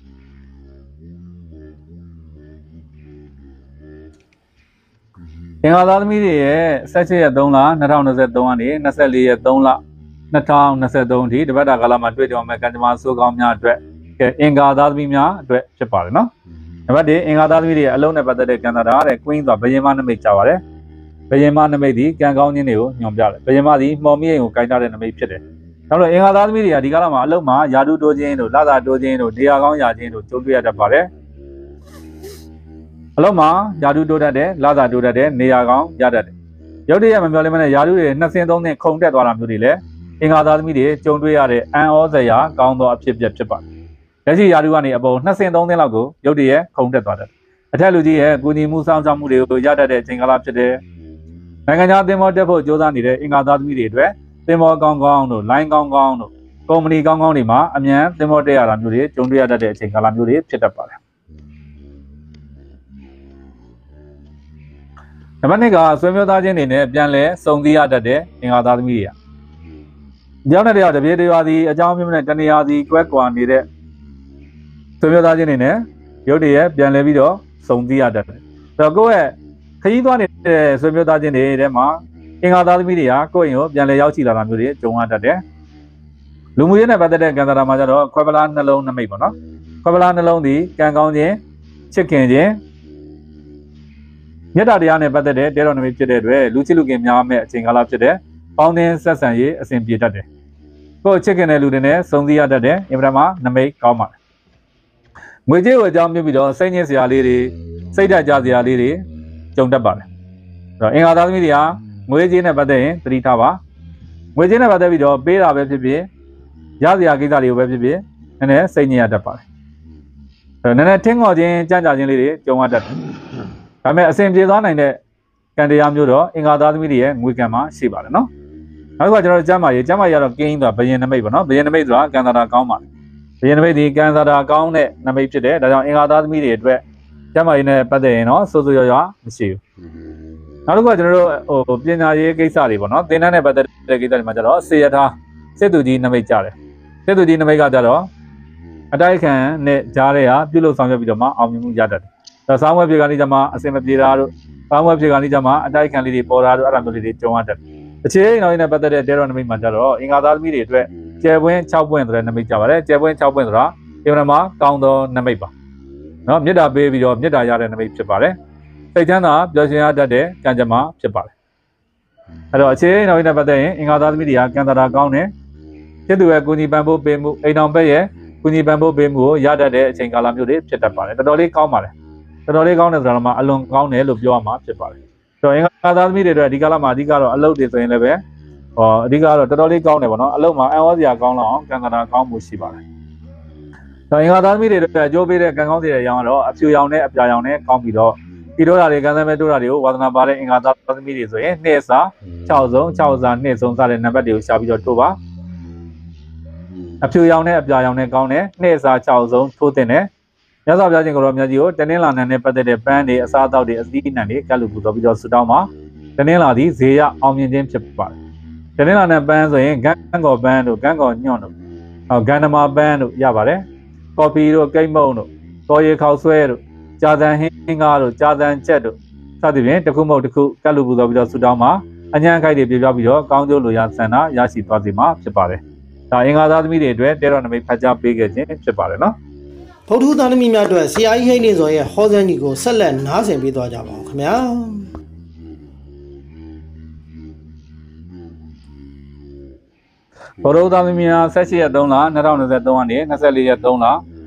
အင်္ဂါသားသမီးတွေရဲ့17ရက်3လ2023ကနေ24ရက်3လ2023ထိတပတ်တာကာလမှာတွေ့ကြရမယ့်ကံကြမ္မာဆိုးကောင်းများအတွက်အင်္ဂါသားသမီးများအတွက်ဖြစ်ပါတယ်နော်နံပါတ်1အင်္ဂါသားသမီးတွေအလုံးနဲ့ပတ်သက်တဲ့ကံတာတာတဲ့ Queen ဆိုတာဘယင်မနမိတ်ကြပါတယ်ဘယင်မနမိတ်ဒီကံကောင်းခြင်းတွေကိုညွှန်ပြတယ်ဘယင်မဒီမှော်မိရင်ကိုကိုင်းထားတဲ့နမိတ်ဖြစ်တယ်နောက်တော့အင်္ဂါသားသမီးတွေကဒီကာလမှာအလုံးမှာယာတုတိုးခြင်းတို့လသာတိုးခြင်းတို့နေရာကောင်းရာခြင်းတို့ကြုံတွေ့ရတတ်ပါတယ်အလုံးမှာယာတုတိုးတတ်တယ်လသာတိုးတတ်တယ်နေရာကောင်းရတတ်တယ်ရုပ်တရက်မမျော်လင့်မနဲ့ယာတုတွေ2ဆင်း3ဆင်းခုန်တက်သွားတာမျိုးတွေလည်းအင်္ဂါသားသမီးတွေကြုံတွေ့ရတဲ့အံ့ဩစရာကောင်းသောအဖြစ်ဖြစ်ပါတယ်လက်ရှိယာတုကနေအပေါ်2ဆင်း3ဆင်းလောက်ကိုရုပ်တရက်ခုန်တက်သွားတယ်အထက်လူကြီးရဲ့ကုညီမှုစောင့်ရှောက်မှုတွေကိုရတတ်တဲ့အချိန်ကာလဖြစ်တယ်နိုင်ငံခြားသင်္ဘောတက်ဖို့ကြိုးစားနေတဲ့အင်္ဂါသားသမီးတွေအတွက်သင်္ဘောကောင်းကောင်းတို့လိုင်းကောင်းကောင်းတို့ကုမ္ပဏီကောင်းကောင်းတွေမှာအမြန်သင်္ဘောတက်ရတာမျိုးတွေကြုံတွေ့ရတတ်တဲ့အချိန်ကာလမျိုးတွေဖြစ်တတ်ပါတယ်နံပါတ်2ကဆွေမျိုးသားချင်းတွေနဲ့ပြန်လဲစုံစည်းရတတ်တဲ့အင်္ဂါသားသမီးတွေကြောင်းတဲ့တယောက်တပြေးတရွာစီအကြောင်းမျိုးနဲ့တနေရာစီကွဲကွာနေတဲ့ဆွေမျိုးသားချင်းတွေနဲ့ရုပ်တရက်ပြန်လဲပြီးတော့စုံစည်းရတတ်တယ်။ဒါကိုယ့်ရဲ့ခရီးသွားနေတဲ့ဆွေမျိုးသားချင်းတွေထဲမှာအင်္ဂါသားသမီးတွေကကိုယ့်ရင်ကိုပြန်လဲရောက်ရှိလာတာမျိုးတွေကြုံရတတ်တယ်။လူမှုရေးနဲ့ပတ်သက်တဲ့ကံတာမှာကျတော့ခွဲပလားနှလုံးနမိတ်ပေါ့နော်။ခွဲပလားနှလုံးဒီကံကောင်းခြင်းချစ်ခင်ခြင်းမြတ်တရားနဲ့ပတ်သက်တဲ့တဲတော်နမိတ်ဖြစ်တဲ့အတွက်လူချစ်လူခင်များမဲ့အချိန်ကာလဖြစ်တဲ့ပေါင်းသင်းဆက်ဆံရေးအစဉ်ပြေတတ်တယ်။ကိုယ့်ချစ်ခင်တဲ့လူတွေနဲ့စုံစည်းရတတ်တဲ့အင်မတန်မှနမိတ်ကောင်းပါတယ်။ငွေကြေးကိုအကြောင်းပြုပြီးတော့စိတ်ညစ်စရာလေးတွေစိတ်ဓာတ်ကြစရာလေးတွေကြုံတတ်ပါတယ်။အဲ့တော့အင်္ဂါသားသမီးတွေကငွေကြေးနဲ့ပတ်သက်ရင်သတိထားပါငွေချင်းနဲ့ပတ်သက်ပြီးတော့ပေးတာပဲဖြစ်ဖြစ်ရစရာကိစ္စတွေကိုပဲဖြစ်ဖြစ်နည်းနည်းစိတ်ညစ်ရတတ်ပါတယ်နည်းနည်းထင်းငေါ်ခြင်းကြံ့ကြာခြင်းလေးတွေကြုံရတတ်တယ်ဒါပေမဲ့အစဉ်ပြေသွားနိုင်တဲ့ကံတရားမျိုးတော့အင်္ဂါသားသမီးတွေရဲ့ငွေကံမှာရှိပါတယ်နော်နောက်ကကျွန်တော်တို့ကျမ်းမာရေးကတော့ကင်းဆိုတာဘယင်နမိတ်ပေါ့နော်ဘယင်နမိတ်ဆိုတာကံသာတာကောင်းပါတယ်ဘယင်နမိတ်ဒီကံသာတာကောင်းတဲ့နမိတ်ဖြစ်တယ်ဒါကြောင့်အင်္ဂါသားသမီးတွေအတွက်ကျမ်းမာရေးနဲ့ပတ်သက်ရင်တော့စိုးစိုးရွားရွားမရှိဘူးနောက်တစ်ခုကကျွန်တော်တို့ပညာရေးကိစ္စတွေပေါ့နော်သင်တန်းနဲ့ပတ်သက်တဲ့ကိစ္စတွေမှာကျတော့စေရထားစစ်သူကြီးနမိတ်ကြတယ်စစ်သူကြီးနမိတ်ကကြတော့အတိုက်ခံနဲ့ကြားတဲ့ဟာပြုလုပ်ဆောင်ရွက်ပြီးတော့မှအောင်မြင်မှုရတတ်တယ်ဒါဆောင်းဝဲပြေကနေကြမှာအစင်မပြေတာတို့ဆောင်းဝဲပြေကနေကြမှာအတိုက်ခံလေးတွေပေါ်တာတို့အဲ့ဒါမျိုးလေးတွေကြုံရတတ်တယ်အခြေအနေနောက်နဲ့ပတ်သက်တဲ့တဲတော်နမိတ်မှာကြတော့အင်္ဂါသားသမီးတွေအတွက်ကျယ်ပွင့်6ပွင့်ဆိုတဲ့နမိတ်ကြပါတယ်ကျယ်ပွင့်6ပွင့်ဆိုတာဒီမှာကောင်းသောနမိတ်ပါနော်မေတ္တာပေးပြီးတော့မေတ္တာရတဲ့နမိတ်ဖြစ်ပါတယ်စိတ်ချမ်းသာပျော်ရွှင်ရတတ်တဲ့ကံကြမ္မာဖြစ်ပါတယ်အဲ့တော့အခြေအနေနောက်နဲ့ပတ်သက်ရင်အင်္ဂါသားသမီးတွေကကံတာတာကောင်းတယ်ဖြစ်သူရဲ့ကုညီပံ့ပိုးပေးမှုအိမ်တော်ဘက်ရဲ့ကုညီပံ့ပိုးပေးမှုကိုရတတ်တဲ့အချိန်ကာလမျိုးတွေဖြစ်တတ်ပါတယ်တော်တော်လေးကောင်းပါတယ်တော်တော်လေးကောင်းတယ်ဆိုတာတော့မှအလွန်ကောင်းတယ်လို့ပြောရမှာဖြစ်ပါတယ်ဆိုတော့အင်္ဂါသားသမီးတွေအတွက်ဒီကာလမှာအဓိကတော့အလုပ်တွေဆိုရင်လည်းပဲအဓိကတော့တော်တော်လေးကောင်းတယ်ပေါ့နော်အလုပ်မှာအံ့ဩစရာကောင်းလောက်အောင်ကံတာတာကောင်းမှုရှိပါတယ်ဆိုတော့အင်္ဂါသားသမီးတွေအတွက်အကျိုးပေးတဲ့ကံကောင်းတဲ့အရောင်ကတော့အဖြူရောင်နဲ့အပြာရောင်နဲ့ကောင်းပြီးတော့ဒီတို့ဓာတ်တွေကံသမဲ့တို့ဓာတ်တွေကိုဝါသနာပါတဲ့အင်္ဂါသားသမီးတွေဆိုရင်နှစ်စာ6ဆုံး6စာနှစ်ဆုံးစတဲ့နံပါတ်တွေကိုရှာပြီးတော့ထိုးပါအဖြူရောင်နဲ့အပြာရောင်နဲ့ကောင်းတယ်နှစ်စာ6ဆုံးထိုးတင်တယ်မြတ်စွာဘုရားရှင်ကိုရောမြတ်ကြီးကိုတနင်္လာနေ့နဲ့ပတ်သက်တဲ့ပန်းတွေအစားအသောက်တွေအသီးအနှံတွေကတ်လူပူတော်ပြီးတော့ဆူတောင်းပါတနင်္လာသည်ဇေယအောင်မြင်ခြင်းဖြစ်ပါတယ်တနင်္လာနေ့ပန်းဆိုရင်ဂန်းကော်ပန်းတို့ဂန်းကော်ညွန့်တို့ဂန္ဓမာပန်းတို့ရပါတယ်ကော်ဖီတို့ကိတ်မုံတို့တော်ရီခေါက်ဆွဲတို့ကြာသံဟင်းကားတို့ကြာသံချက်တို့စသဖြင့်တစ်ခုမဟုတ်တစ်ခုကတ်လူပူတော်ပြီးတော့ဆူတောင်းပါအញ្ញံခိုက်တွေပြပြပြီးတော့ကောင်းကျိုးလိုရာဆန္ဒရရှိသွားစေမှာဖြစ်ပါတယ်ဒါအင်္ဂါသားသမီးတွေအတွက်တဲတော်နမိတ်ဖတ်ကြားပေးခဲ့ခြင်းဖြစ်ပါတယ်နော်ဗုဒ္ဓသားသမီးများအတွက်ဆရာကြီးဟိန်းနေစောရဲ့ဟောစံကြီးကိုဆက်လက်နားဆင်ပေးသွားကြပါဦးခင်ဗျာဗုဒ္ဓသားသမီးများ18ရက်3လ2023ကနေ24ရက်3လ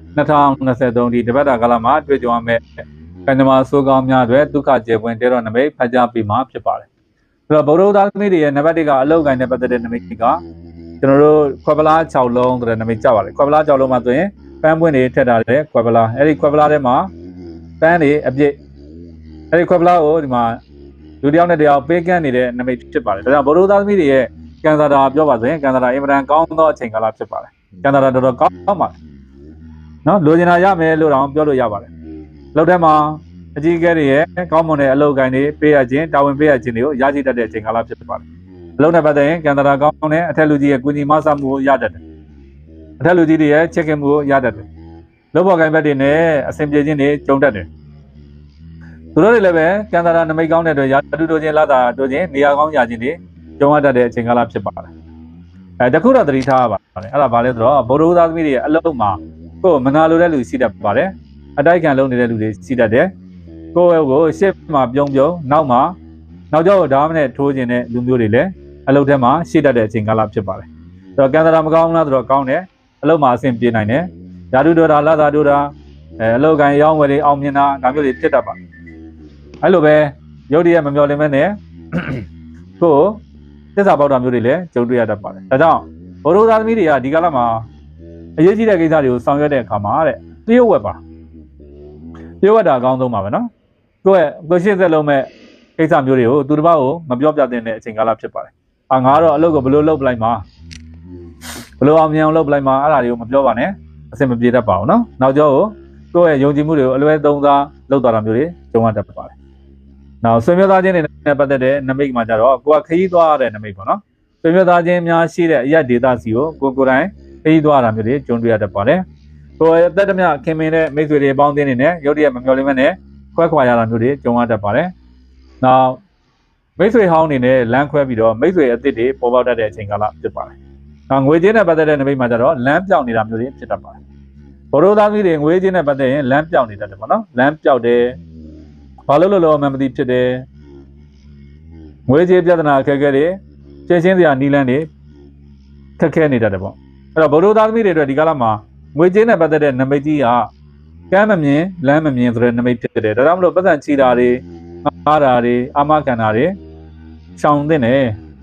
2023ဒီတပတ်တာကာလမှာတွေ့ကြုံရမယ့်ကံကြမ္မာဆိုးကောင်းများအတွက်ဒုက္ခကျေပွင့်တဲတော်နမိတ်ဖတ်ကြားပေးမှာဖြစ်ပါတယ်ဆိုတော့ဗုဒ္ဓသားသမီးတွေရဲ့နံပါတ်1ကအလောက်ကိုင်းနဲ့ပတ်သက်တဲ့နမိတ်ကကျွန်တော်တို့ခွက်ပလား6လုံးဆိုတဲ့နမိတ်ကြပါတယ်ခွက်ပလား6လုံးမှာဆိုရင်ပန်းပွင့်တွေထက်ထားတဲ့ခွက်ပလားအဲ့ဒီခွက်ပလားထဲမှာပန်းတွေအပြည့်အဲ့ဒီခွက်ပလားကိုဒီမှာလူတစ်ယောက်နဲ့တစ်ယောက်ပေးကမ်းနေတဲ့နမိတ်ဖြစ်ပါတယ်ဒါကြောင့်ဗုဒ္ဓသားသမီးတွေရဲ့ကံသာတာပြောပါဆိုရင်ကံသာတာအင်မတန်ကောင်းသောအချိန်ကာလဖြစ်ပါတယ်ကံသာတာတော်တော်ကောင်းပါတယ်နော်လိုချင်တာရမယ်လို့တော့ပြောလို့ရပါတယ်လောက်ထဲမှာအကြီးအကဲတွေရဲ့ကောင်းမွန်တဲ့အလုပ်ကိုင်းတွေပေးရခြင်းတာဝန်ပေးရခြင်းတွေကိုရရှိတတ်တဲ့အချိန်ကာလဖြစ်ပါတယ်အလုပ်နဲ့ပတ်သက်ရင်ကံသာတာကောင်းတဲ့အထက်လူကြီးရဲ့ကုညီမဆမှုကိုရတတ်တယ်အထက်လူကြီးတွေရဲ့ချက်ကင်မှုကိုရတတ်တယ်လုပ်ပေါ်ကိုင်းဘက်တွေနဲ့အဆင်ပြေခြင်းတွေကြုံတတ်တယ်သူတို့တွေလည်းပဲကံသာတာနမိတ်ကောင်းတဲ့အတွက်ရာတူတိုခြင်းလာတာတိုခြင်းနေရာကောင်းရခြင်းတွေကြုံရတတ်တဲ့အချိန်ကာလဖြစ်ပါတယ်တခုတော့သတိထားပါပါတယ်အဲ့ဒါဘာလဲဆိုတော့ဗုဒ္ဓသားသမီးတွေအလုပ်မှာကိုယ်မနာလိုတဲ့လူရှိတတ်ပါတယ်အတိုက်ခံလုပ်နေတဲ့လူတွေရှိတတ်တယ်ကိုယ့်ကိုရှေ့မှာပြုံနောက်ကျောဓာတ်နဲ့ထိုးခြင်းတဲ့လူမျိုးတွေလည်းအလုပ်ထဲမှာရှိတတ်တဲ့အချိန်ကာလဖြစ်ပါတယ်ဆိုတော့ကံတာမကောင်းလားဆိုတော့ကောင်းတယ်အလုပ်မှာအဆင်ပြေနိုင်တယ်ဓာတုတော်တာလာတာတို့တာအလုပ်ကန်ရောင်းဝယ်တွေအောင်မြင်တာဒါမျိုးတွေဖြစ်တတ်ပါတယ်အဲ့လိုပဲရုပ်တရက်မမျော်လင့်မဲ့နဲ့ကိုယ်သစ္စာပေါက်တာမျိုးတွေလည်းကြုံတွေ့ရတတ်ပါတယ်ဒါကြောင့်ဘုရားသားသမီးတွေကဒီကာလမှာအရေးကြီးတဲ့ကိစ္စတွေကိုဆောင်ရွက်တဲ့အခါမှာတဲ့လျှို့ဝှက်ပါလျှို့ဝှက်တာအကောင်းဆုံးပါပဲနော်ကိုရှင်းသက်လုံးမဲ့ကိစ္စမျိုးတွေကိုသူတစ်ပါးကိုမပြောပြတဲ့အချိန်ကာလဖြစ်ပါတယ်ငါတော့အလုပ်ကိုဘယ်လိုလုပ်ပလိုက်မှာဘယ်လိုအောင်မြင်အောင်လုပ်ပလိုက်မှာအဲ့ဒါတွေကိုမပြောပါနဲ့အဆင်မပြေတတ်ပါဘူးနော်နောက်ကျောကိုယ့်ရဲ့ယုံကြည်မှုတွေကိုအလွဲသုံးစားလုပ်သွားတာမျိုးတွေကြုံရတတ်ပါတယ်နောက်ဆွေမျိုးသားချင်းတွေနဲ့ပတ်သက်တဲ့နမိတ်မှာကြတော့ကိုကခရီးသွားတဲ့နမိတ်ပေါ့နော်ဆွေမျိုးသားချင်းများရှိတဲ့အရက်ဒေသစီကိုကိုယ်တိုင်ခရီးသွားတာမျိုးတွေကြုံတွေ့ရတတ်ပါတယ်ကိုယ်အသက်တမျှခင်မင်တဲ့မိတ်ဆွေတွေပေါင်းသင်းနေနဲ့ရုပ်တရက်မမျှော်လင့်မဲ့နဲ့ခွဲခွာရတာမျိုးတွေကြုံရတတ်ပါတယ်နောက်မိတ်ဆွေဟောင်းနေနဲ့လမ်းခွဲပြီးတော့မိတ်ဆွေအသစ်တွေပေါ်ပေါက်တတ်တဲ့အချိန်ကာလဖြစ်ပါတယ်နောက်ငွေကြေးနဲ့ပတ်သက်တဲ့နမိတ်မှာကြတော့လမ်းပြောင်းနေတာမျိုးတွေဖြစ်တတ်ပါတယ်ဘရိုးသားကြီးတွေငွေကြေးနဲ့ပတ်သက်ရင်လမ်းပြောင်းနေတတ်တယ်ပေါ့နော်လမ်းပြောက်တယ်ဘာလို့လို့မှမသိဖြစ်တယ်ငွေကြေးပြဿနာအခက်အခဲတွေရှင်းစရာနီးလန်းတွေခက်ခဲနေတတ်တယ်ပေါ့အဲ့တော့ဘရိုးသားသမီးတွေအတွက်ဒီကာလမှာငွေကြေးနဲ့ပတ်သက်တဲ့နမိတ်ကြီးကကမ်းမမြင်လမ်းမမြင်ဆိုတဲ့နမိတ်ဖြစ်တယ်ဒါကြောင့်မလို့ပတ်စံချီတာတွေငားတာတွေအာမခံတာတွေရှောင်သင့်တယ်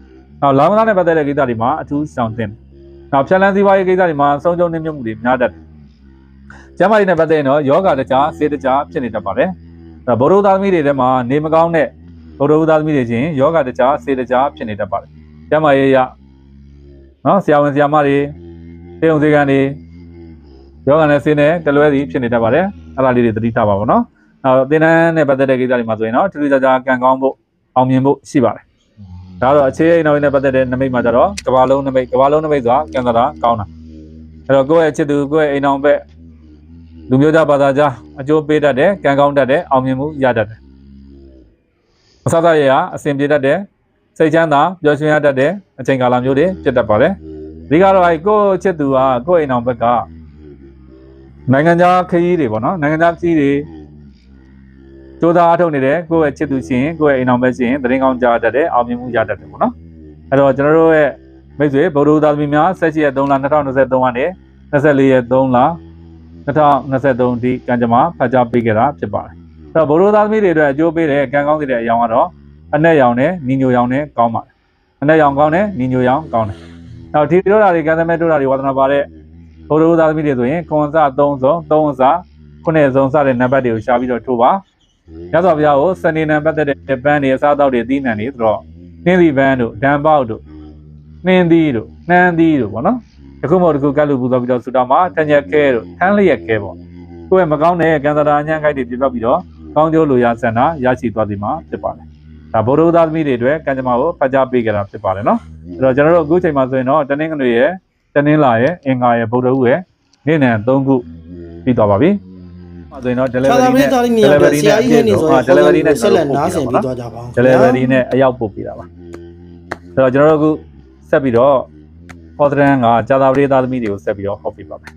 နောက်လောင်သားနဲ့ပတ်သက်တဲ့ကိစ္စတွေမှာအထူးဆောင်သင့်နောက်ဖြတ်လန်းစည်းဝါးရေးကိစ္စတွေမှာဆုံးရှုံးနှိမ့်ညွတ်မှုတွေများတတ်ကျန်းမာရေးနဲ့ပတ်သက်ရင်တော့ယောဂတကြားဆေးတကြားဖြစ်နေတတ်ပါတယ်ဗုဒ္ဓသားသမီးတွေထဲမှာနေမကောင်းတဲ့ဗုဒ္ဓသားသမီးတွေချင်းယောဂတကြားဆေးတကြားဖြစ်နေတတ်ပါတယ်ကျန်းမာရေးရနော်ဆရာဝန်ဆရာမတွေတေုံစေကန်တွေယောဂနဲ့ဆေးနဲ့တလွဲစီဖြစ်နေတတ်ပါတယ်အဲ့ဒါလေးတွေသတိထားပါဘောနော်နောက်သင်တန်းနဲ့ပတ်သက်တဲ့ကိစ္စတွေမှာဆိုရင်တော့ထူးထူးခြားခြားကံကောင်းဖို့အောင်မြင်ဖို့ရှိပါတယ်ဒါတော့အခြေအိမ်တော်နဲ့ပတ်သက်တဲ့နမိတ်မှာကြတော့ကဘာလုံးနမိတ်ဆိုတာကံသရာကောင်းတာအဲ့တော့ကိုယ့်ရဲ့ချစ်သူကိုယ့်ရဲ့အိမ်တော်ဘက်လူမျိုးသားဘာသာကြားအကျိုးပေးတတ်တယ်ကံကောင်းတတ်တယ်အောင်မြင်မှုရတတ်တယ်အစသရရအစဉ်ပြေတတ်တယ်စိတ်ချမ်းသာပျော်ရွှင်ရတတ်တယ်အချိန်ကာလမျိုးတွေဖြစ်တတ်ပါတယ်ဒီကတော့ကိုယ့်ချစ်သူကကိုယ့်အိမ်တော်ဘက်ကနိုင်ငံခြားခရီးတွေပေါ့နော်နိုင်ငံခြားခရီးတွေကြိုးစားအထုတ်နေတဲ့ကိုယ့်ရဲ့ချစ်သူရှင်ကိုယ့်ရဲ့အိမ်တော်ဘက်ရှင်သတင်းကောင်းကြားတတ်တယ်အောင်မြင်မှုရတတ်တယ်ပေါ့နော်အဲ့တော့ကျွန်တော်တို့ရဲ့မိတ်ဆွေဗုဒ္ဓသားသမီးများ17ရက်3လ2023ကနေ24ရက်3လ2023ဒီကံကြမ္မာဖတ်ကြားပေးခဲ့တာဖြစ်ပါတယ်အဲ့တော့ဗုဒ္ဓသားသမီးတွေအတွက်အကျိုးပေးတဲ့ကံကောင်းတဲ့အရာကတော့အနက်ရောင်နဲ့ညီညိုရောင်နဲ့ကောင်းပါတယ်အနက်ရောင်ကောင်းတယ်ညီညိုရောင်ကောင်းတယ်နောက်ဒီတို့တာတွေကံသမဲတို့တာတွေဝါသနာပါတဲ့ဗုဒ္ဓသားသမီးတွေဆိုရင်ခွန်စ3စုံ3အစ9စုံစတဲ့နံပါတ်တွေကိုရှာပြီးတော့ထိုးပါရသော်ဗျာကိုစနေနံပတ်သက်တဲ့ပန်းတွေအစားအသောက်တွေအသီးနှံတွေဆိုတော့နှင်းသီးပန်းတို့ဒံပေါက်တို့နှင်းသီးတို့နှမ်းသီးတို့ပေါ့နော်တခုမဟုတ်တခုကတ်လူပူသွားပြီးတော့ဆူတောင်းမှာထန်ရက်ခဲတို့ထန်းလျက်ခဲပေါ့ကိုယ့်ရဲ့မကောင်းတဲ့ကံသရာညံ့ခိုက်တွေပြပောက်ပြီးတော့ကောင်းကျိုးလိုရာဆန္ဒရရှိသွားသည်မှာဖြစ်ပါတယ်ဒါဗုဒ္ဓသားသမီးတွေအတွက်ကံကြမ္မာကိုဖတ်ကြားပေးကြတာဖြစ်ပါတယ်နော်အဲ့တော့ကျွန်တော်တို့အခုချိန်မှာဆိုရင်တော့တနင်္ဂနွေရဲ့တနင်္လာရဲ့အင်္ဂါရဲ့ဗုဒ္ဓဦးရဲ့နေ့နဲ့3ခုပြီးသွားပါပြီဆိုရင်တော့ delivery နဲ့ delivery နဲ့delivery နဲ့ဆက်လက်နားဆင်ပြီးသွားကြပါအောင် delivery နဲ့အရောက်ပို့ပေးတာပါအဲ့တော့ကျွန်တော်တို့အခုဆက်ပြီးတော့ order ကကြာသာပရိသသမီးတွေကိုဆက်ပြီးတော့ဟောပြပါမယ်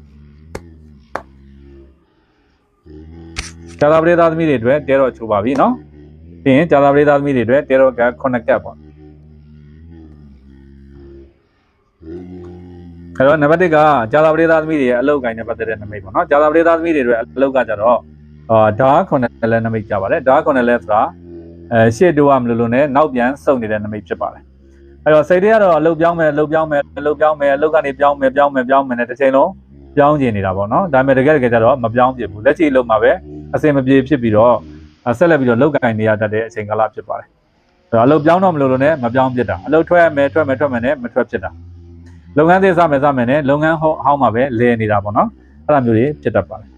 ကြာသာပရိသသမီးတွေအတွက်တဲတော့ချိုးပါပြီเนาะပြီးရင်ကြာသာပရိသသမီးတွေအတွက်တဲတော့က9ကပ်ပေါ့အဲ့တော့နံပါတ်1ကကြာသာပရိသသမီးတွေရဲ့အလောက်ကိုင်းနဲ့ပတ်သက်တဲ့နမိတ်ပေါ့နော်ကြာသာပရိသသမီးတွေအတွက်အလောက်ကကြတော့ဓာတ်9လဲနမိတ်ကြပါတယ်ဓာတ်9လဲဆိုတာရှေ့တိုးရမလို့နဲ့နောက်ပြန်စုပ်နေတဲ့နမိတ်ဖြစ်ပါတယ်အဲ့တော့စိတ်တွေကတော့အလောက်ပြောင်းမယ်အလောက်ကနေပြောင်းမယ်နဲ့တစ်ချိန်လုံးပြောင်းကျင်နေတာပေါ့နော်ဒါပေမဲ့တကယ်ကြတော့မပြောင်းပြဘူးလက်ရှိအလုပ်မှာပဲအစင်မပြေဖြစ်ပြီးတော့ဆက်လက်ပြီးတော့လောက်ကိုင်းနေရတတ်တဲ့အချိန်ကာလဖြစ်ပါတယ်အဲ့တော့အလောက်ပြောင်းတော့မလို့နဲ့မပြောင်းဖြစ်တာအလောက်ထွက်ရမယ်နဲ့မထွက်ဖြစ်တာလုပ်ငန်းသေးစမယ်နဲ့လုပ်ငန်းဟောင်းမှာပဲလဲနေတာပေါ့နော်အဲ့လိုမျိုးတွေဖြစ်တတ်ပါတယ်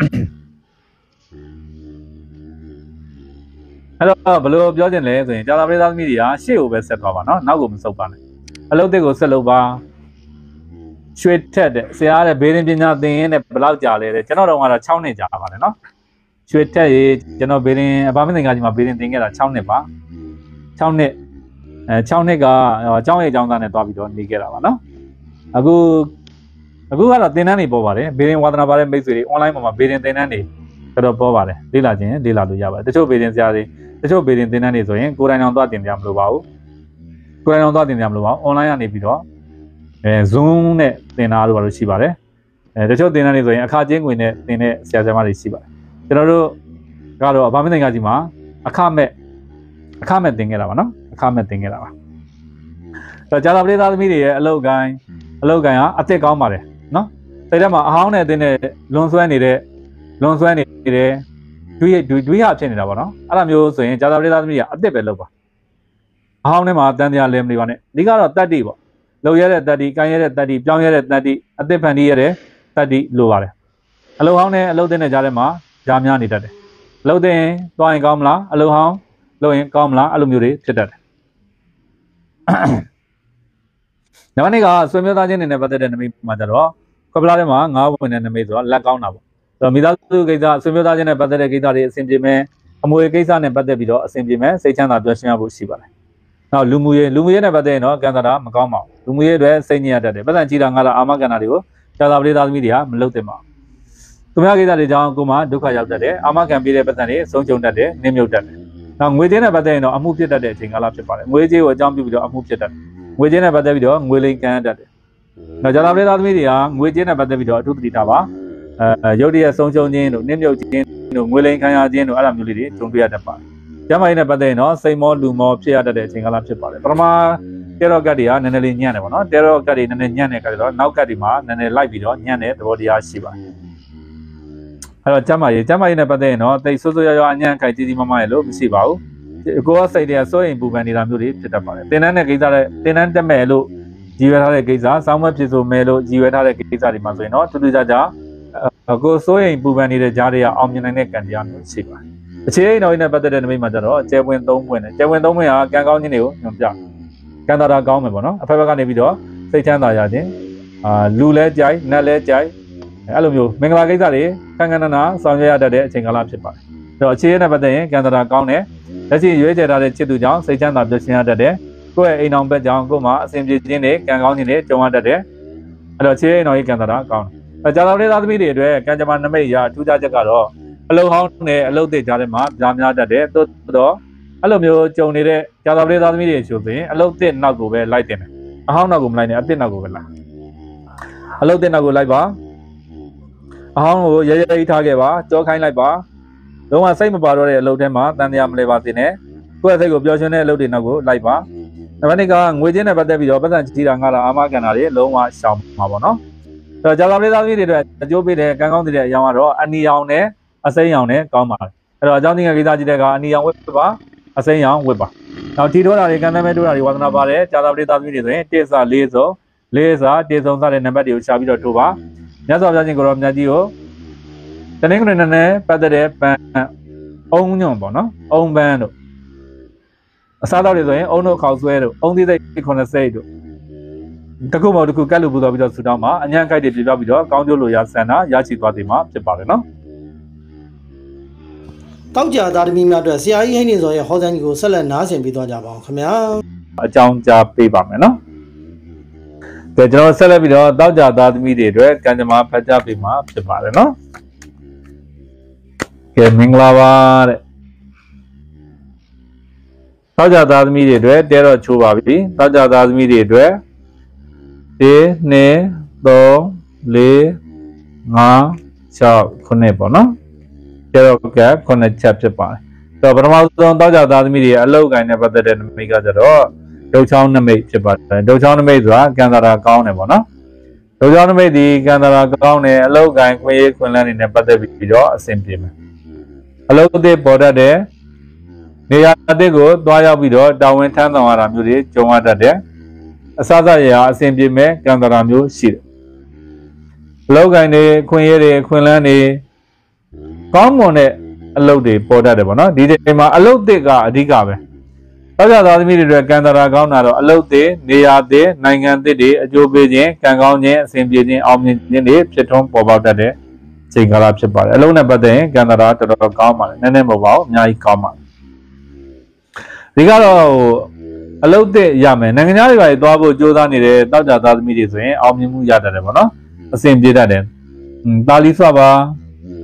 အဲ့တော့ဘယ်လိုပြောချင်လဲဆိုရင်ကြာသာပရိသသမီးတွေကရှေ့ကိုပဲဆက်သွားပါနော်နောက်ကိုမဆုတ်ပါနဲ့အလုပ်တွေကိုဆက်လုပ်ပါရွှေထက်တဲ့ဆရာတဲ့ဘေးရင်ပညာသင်ရင်းနဲ့ဘယ်လောက်ကြာလဲတဲ့ကျွန်တော်တို့ကတော့6နှစ်ကြာပါတယ်နော်ရွှေထက်ရေကျွန်တော်ဘေးရင်အဘာမသင်္ကာကြီးမှာဘေးရင်သင်ခဲ့တာ6နှစ်ပါ6နှစ်6နှစ်ကအကြောင်းရဲ့အကြောင်းသားနဲ့တွားပြီးတော့နေခဲ့တာပါနော်အခုကတော့သင်တန်းတွေပေါ်ပါတယ်ဘေးရင်ဝါသနာပါတဲ့မိတ်ဆွေတွေ online ပေါ်မှာဘေးရင်သင်တန်းတွေတော်ပေါ်ပါတယ်လေ့လာခြင်းလေ့လာလို့ရပါတယ်တချို့ဘေးရင်ဆရာတွေတချို့ဘေးရင်သင်တန်းတွေဆိုရင်ကိုယ်တိုင်အောင်သွားတင်ပြမလို့ပါဘူး online ကနေပြီးတော့Zoom နဲ့သင်တာတို့ဘာလို့ရှိပါတယ်တချို့သင်တန်းတွေဆိုရင်အခကျင်းငွေနဲ့သင်တဲ့ဆရာဆရာမတွေရှိပါတယ်ကျွန်တော်တို့ကတော့ဗမာသင်္ကာကြီးမှာအခမဲ့သင်ခဲ့တာပါနော်အခမဲ့သင်ခဲ့တာပါဆိုတော့ကြာသာပရိသသမီးတွေရဲ့အလောက်ကိုင်းကအစ်စ်ကောင်းပါတယ်နော်စိတ်ထဲမှာအဟောင်းနဲ့သင်တဲ့လွန်ဆွဲနေတဲ့ဒွိဟဖြစ်နေတာပေါ့နော်အဲ့လိုမျိုးဆိုရင်ကြာသာပရိသသမီးကအစ်စ်ပဲလုပ်ပါအဟောင်းထဲမှာတန်တရားလဲမနေပါနဲ့ဒီကတော့တတ္တိပေါ့လုံရတဲ့တတ္တိကိုင်းရတဲ့တတ္တိပြောင်းရတဲ့တတ္တိအစ်စ်ဖန်တီးရတဲ့တတ္တိလိုပါတယ်အလုပ်ဟောင်းနဲ့အလုပ်သင်တဲ့ကြားထဲမှာကြားများနေတတ်တယ်အလုပ်သင်သွားရင်ကောင်းမလားအလုပ်ဟောင်းလုပ်ရင်ကောင်းမလားအဲ့လိုမျိုးတွေဖြစ်တတ်တယ်နံပါတ်2ကဆွေမျိုးသားချင်းတွေနဲ့ပတ်သက်တဲ့နမိတ်မှာကြတော့ခွဲပလားထဲမှာ9ဝင်တဲ့နမိတ်ဆိုတော့လက်ကောင်းတာပေါ့ဆိုတော့မိသားစုကိစ္စဆွေမျိုးသားချင်းနဲ့ပတ်သက်တဲ့ကိစ္စတွေအဆင်ပြေမယ်အမွေကိစ္စနဲ့ပတ်သက်ပြီးတော့အဆင်ပြေမယ်စိတ်ချမ်းသာပျော်ရွှင်ရဖို့ရှိပါတယ်နောက်လူမှုရေးနဲ့ပတ်သက်ရင်တော့ကံတာမကောင်းပါဘူးလူမှုရေးအတွက်စိတ်ညစ်ရတတ်တယ်ပတ်စံကြီးတာငါတာအာမကဏ္ဍတွေကိုကြာသာပရိသသမီးတွေကမလုပ်သင့်ပါဘူးသူများကိစ္စတွေကြောင့်ကိုယ်မှဒုက္ခရောက်တတ်တယ်အာမခံပေးတဲ့ပတ်စံတွေဆုံးရှုံးတတ်တယ်နင်းမြုပ်တတ်တယ်နောက်ငွေကြေးနဲ့ပတ်သက်ရင်တော့အမှုဖြစ်တတ်တဲ့အချိန်ကာလဖြစ်ပါတယ်ငွေကြေးကိုအကြောင်းပြုပြီးတော့အမှုဖြစ်တတ်တယ်ငွေကြေးနဲ့ပတ်သက်ပြီးတော့ငွေလိမ်ကံတတ်တယ်နောက်ကြာသာပရိသသမီးတွေကငွေကြေးနဲ့ပတ်သက်ပြီးတော့အထူးသတိထားပါရုပ်တရက်ဆုံးရှုံးခြင်းတို့နင်းမြုပ်ခြင်းတို့ငွေလိမ်ခံရခြင်းတို့အဲ့လိုမျိုးလေးတွေကြုံတွေ့ရတတ်ပါတယ်ကျမကြီးနဲ့ပတ်သက်ရင်တော့စိတ်မောလူမောဖြစ်ရတတ်တဲ့အချိန်ကာလဖြစ်ပါတယ်ပထမ Terror Gadia, Nanelli Yan, Terror Gadi, and Yan, now Kadima, Nanel Libido, Yan, the Bodia Shiba. Hello, Jama in a Badeno, they Soya Yan Kaiti Mamalo, Sibao. Go outside there, so in Bubani Ramuri, Tenana Giza, Tenanta Melo, Giva Giza, some webs of Melo, Giva Giza, Mazino, to do that. Go so in Bubani, the Jaria, Omnianek and Yan Siba. She no in a better than me, Madaro, Jewin don't win it. Jewin don't win, I can't go in you, Canada Gaumabono, a Pavagani video, say Chanda Yadi, Lule Jai, Nale Jai, Alumio, Mengagari, Kangana, Sanya Dade, Chingalap Shipa. So she never day, Canada Gaune. Let's see you at Chitu John, say Chanda the day. Go in on bed down, Goma, same Jine, can go in it, Joan the day. I don't see no Canada count. A Jalada media, Kanjaman Maya, two Jacaro. Hello, how a low day Jalama, Jamia the day, to hello, Mu, Jonire, Jalada media should be a low tin Nago, lighting. A how Nagum line at Dinagovella. Hello, Dinago Laiba. A how Yaya Itageva, Jokai Laiba. Don't want to say about a low tema than the Amlevatine. Go ahead, go Biosune, loading Nago, Laiba. The Vanigan within about the video, but Tirangala, Amaganari, Loma, Sam Mabono. The Jalabeda video, the Jobi, the Gangon, the Yamaro, and Niaone, a say Yone, Gama. Johnny Agidajega, and Nian Whippa, a say young Whippa. Now Tito, I can never do one about it, Jalabeda video, Tesa, Lezo, Leza, Tesa, and Nabadi, Shabito Tuba. That's all Janigoro Nadio. The England, Padre, own Yombo, own band. A Saturday, Ono Causeway, only they can say. Takumo, the Kukalu, Sudama, and Yankai de Davido, Countolo Yasana, Yachi Batima, the Parano. Tauja, that means that CIA is a hot and go sell and nothing be done about. Come here. A jump job paper, no? The general celebrity, Tauja, that mediator, Kanjama, Pajapima, the Parano. Minglava Taja does media dread, there are Chubabi, Taja does media dread, De, Ne, Do, Le, Na, Chow, Conebono, Terror Cap, Connect Chapter Pie. So, Pramazon Taja does media, a low guy never than Mega the door, Dochana made Chipat, Dochana made Canada Counebono. Dochana made the Canada County, a low guy, Quinlan in a better video, simply. Hello, the border there. They are the good, Daya Vido, Down Tanamara, Jomata there. A Sadaya, simply make Gandaramu shit. Logane, Quinlani, Common a loaded border, DJ a load de Digabe. Other immediate Gandara Gauna, a load day, they are there, 9 day, a Jobe, Kangone, simply Omni, Cheton, about that day. Singalap Chapa, alone about the Canada to the Kama, the name of our Nyai Kama. Rigaro allowed the Yaman, Nangari, Dabo Jodani, Taja Midis, Omnimu Yadavana, the same data then. Talisaba,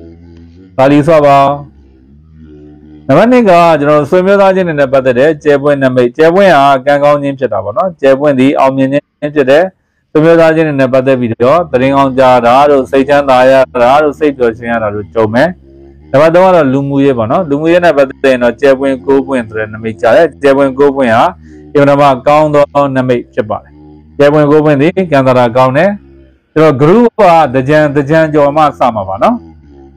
Navaniga, General Swimmeragin in the Batade, Jebwin and Jebwin, Gangon in Chetavana, Jebwin the Omnian Jede. Summeragin in a better video, the ring on Jara, Satan, Daya, say to Siana, Jome. Never don't want a Lumuyabano, Lumuyana, but then a Jebwin go win and Micha, Jebwin go win, even about count on the make Chapa. Jebwin go win the Canada Gaune. The group the Jan Joma Samavano.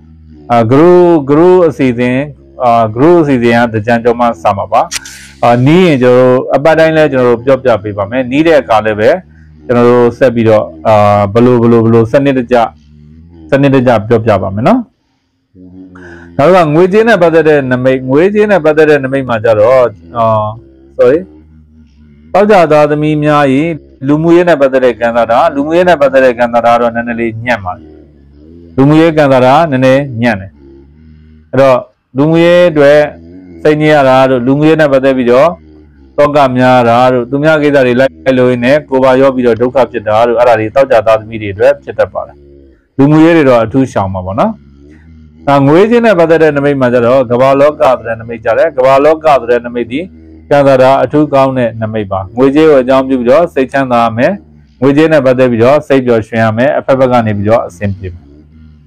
Grew season, grew season, the Jan Joma Samava. Need a bad legend of Job Japipa, man, need a calibre. General Sabido, Blue, send it a job, job, no? Now, within a better than the make, within a better than the make Majaro, sorry. Paja, the Mimia, Lumuyana better Canada, Lumuyana better Canada, and Nene Yaman. Lumuye Canada, Nene Yane. Lumuye, Sanyara, Lumuyana better video. Togamia, Dumia Gida, like Loine, Kobayo, Doka Chetaru, Arari, Taja, media, Chetapara. Lumuye, two Shamavana. Now, waiting a better than a Majaro, Gavalo, Gadra, and a Majara, Gavalo, Gadra, and a Medi, Canada, a 2 count, Nameba. Wije or Jam Video, say Chandame, Wije a better video, say your Shame, a Pepagani video, simply.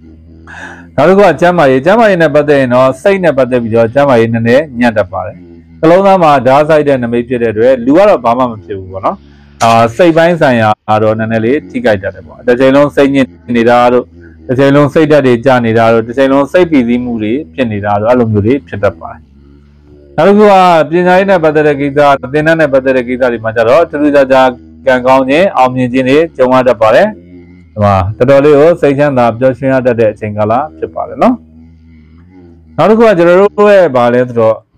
Now go at Jama in a better, say in a better video, Jama in a Nyatapare. ကလုံးသားမှာဓာတ်ဆိုင်တဲ့နမိတ်ဖြစ်တဲ့အတွက်လူကတော့ဘာမှမဖြစ်ဘူးပေါ့နော်စိတ်ပိုင်းဆိုင်ရာတော့နည်းနည်းလေးထိကြိုက်တတ်တယ်ပေါ့တစ်ချိန်လုံးစိတ်ညစ်နေတာတို့တစ်ချိန်လုံးစိတ်ဓာတ်တွေကျနေတာတို့တစ်ချိန်လုံးစိတ်ပီသီးမှုတွေဖြစ်နေတာတို့အဲ့လိုမျိုးတွေဖြစ်တတ်ပါတယ်နောက်တစ်ခုကပညာရေးနဲ့ပတ်သက်တဲ့ကိစ္စသင်တန်းနဲ့ပတ်သက်တဲ့ကိစ္စတွေမှာကျတော့ထူးထူးခြားခြားကံကောင်းခြင်းအောင်မြင်ခြင်းတွေကြုံရတတ်ပါတယ်ဒီမှာတော်တော်လေးကိုစိတ်ချမ်းသာပျော်ရွှင်ရတတ်တဲ့အချိန်ကာလဖြစ်ပါတယ်နော်နောက်တစ်ခုကကျွန်တော်တို့ရဲ့ဗာလဲဆိုတော့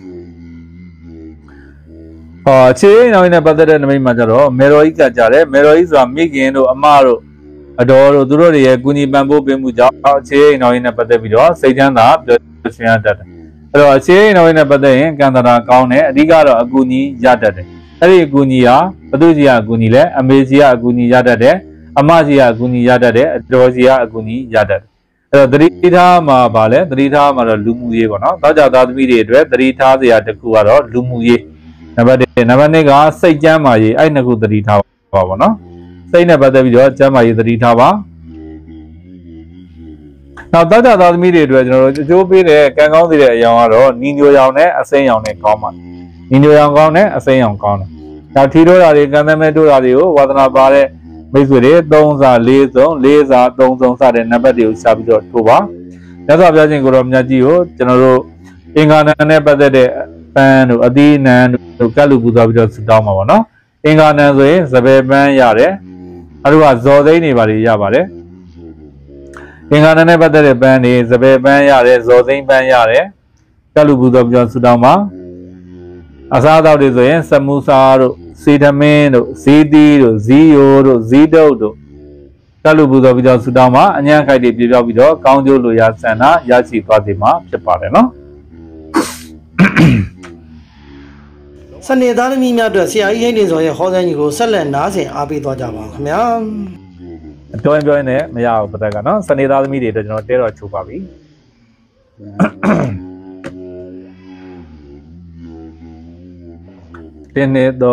ခြေရင်းနောက်ရင်းနဲ့ပတ်သက်တဲ့နမိတ်မှာကျတော့မေရိုကြီးကကြတယ်မေရိုကြီးဆိုတာမိခင်တို့အမတို့အတော်တို့သူတို့တွေရဲ့ကုညီပံ့ပိုးပေးမှုကြောင့်ခြေရင်းနောက်ရင်းနဲ့ပတ်သက်ပြီးတော့စိတ်ချမ်းသာပျော်ရွှင်ရတတ်တယ်အဲ့တော့ခြေရင်းနောက်ရင်းနဲ့ပတ်သက်ရင်ကံတရာကောင်းတယ်အဓိကတော့အကူအညီရတတ်တယ်အဲ့ဒီအကူအညီဟာဘသူကြီးကအကူအညီလဲအမေကြီးကအကူအညီရတတ်တယ်အမကြီးကအကူအညီရတတ်တယ်အတော်ကြီးကအကူအညီရတတ်တယ်အဲ့တော့သတိထားမှာဗာလဲသတိထားမှာတော့လူမှုရေးပေါ့နော်တောက်ကြသားသမီးတွေအတွက်သတိထားစရာတစ်ခုကတော့လူမှုရေးနံပါတ်1နံပါတ်2ကစိတ်ကျမ်းမာရေးအဲ့နှစ်ခုသတိထားပါပေါ့နော်စိတ်နဲ့ပတ်သက်ပြီးတော့ကျမ်းမာရေးသတိထားပါနောက်တောက်ကြသားသမီးတွေအတွက်ကျွန်တော်တို့အကျိုးပေးတဲ့ကံကောင်းတဲ့အရာကတော့ညီညွတ်ရောင်နဲ့အစိမ်းရောင်နဲ့ကောင်းပါညီညွတ်ရောင်ကောင်းနဲ့အစိမ်းရောင်ကောင်းတယ်နောက်ထီထိုးတာတွေကံသမဲထိုးတာတွေကိုဝါသနာပါတဲ့မိတ်ဆွေတွေ3စာ4စုံ4စာ3စုံစတဲ့နံပါတ်တွေကိုရှာပြီးတော့ထိုးပါမြတ်စွာဘုရားရှင်ကိုရောမြတ်ကြီးကိုကျွန်တော်တို့အင်္ဂါနံနဲ့ပတ်သက်တဲ့ပန်းတို့အသီးနံတို့ကတ်လူပူသွားပြီးတော့ဆူတောင်းမှာပေါ့နော်အင်္ဂါနံဆိုရင်စပယ်ပန်းရတယ်အဲ့ဒါကဇော်သိန်းတွေပါရပါတယ်အင်္ဂါနံနဲ့ပတ်သက်တဲ့ပန်းတွေစပယ်ပန်းရတယ်ဇော်သိန်းပန်းရတယ်ကတ်လူပူသွားပြီးတော့ဆူတောင်းမှာအစားအသောက်တွေဆိုရင်စမူစာတို့စီထမင်းတို့ဇီးသီးတို့ဇီးယိုတို့ဇီးတုပ်တို့ကတ်လူပူသွားပြီးတော့ဆူတောင်းမှာအញ្ញံခိုက်တွေပြပြောက်ပြီးတော့ကောင်းကျိုးလိုရာဆန္ဒရရှိသွားစေမှာဖြစ်ပါတယ်နော်စနေသားသမီးများအတွက်ဆရာကြီးဟိန်းတင်စောရဲ့ဟောစန်းကြီးကိုဆက်လက်နားဆင်အားပေးသွားကြပါခင်ဗျာပြောရင်လည်းမရဘူးပတ်သက်ကနော်စနေသားသမီးတွေအတွက်ကျွန်တော်တဲတော်ချိုးပါပြီ1 2 3 4 5 6 9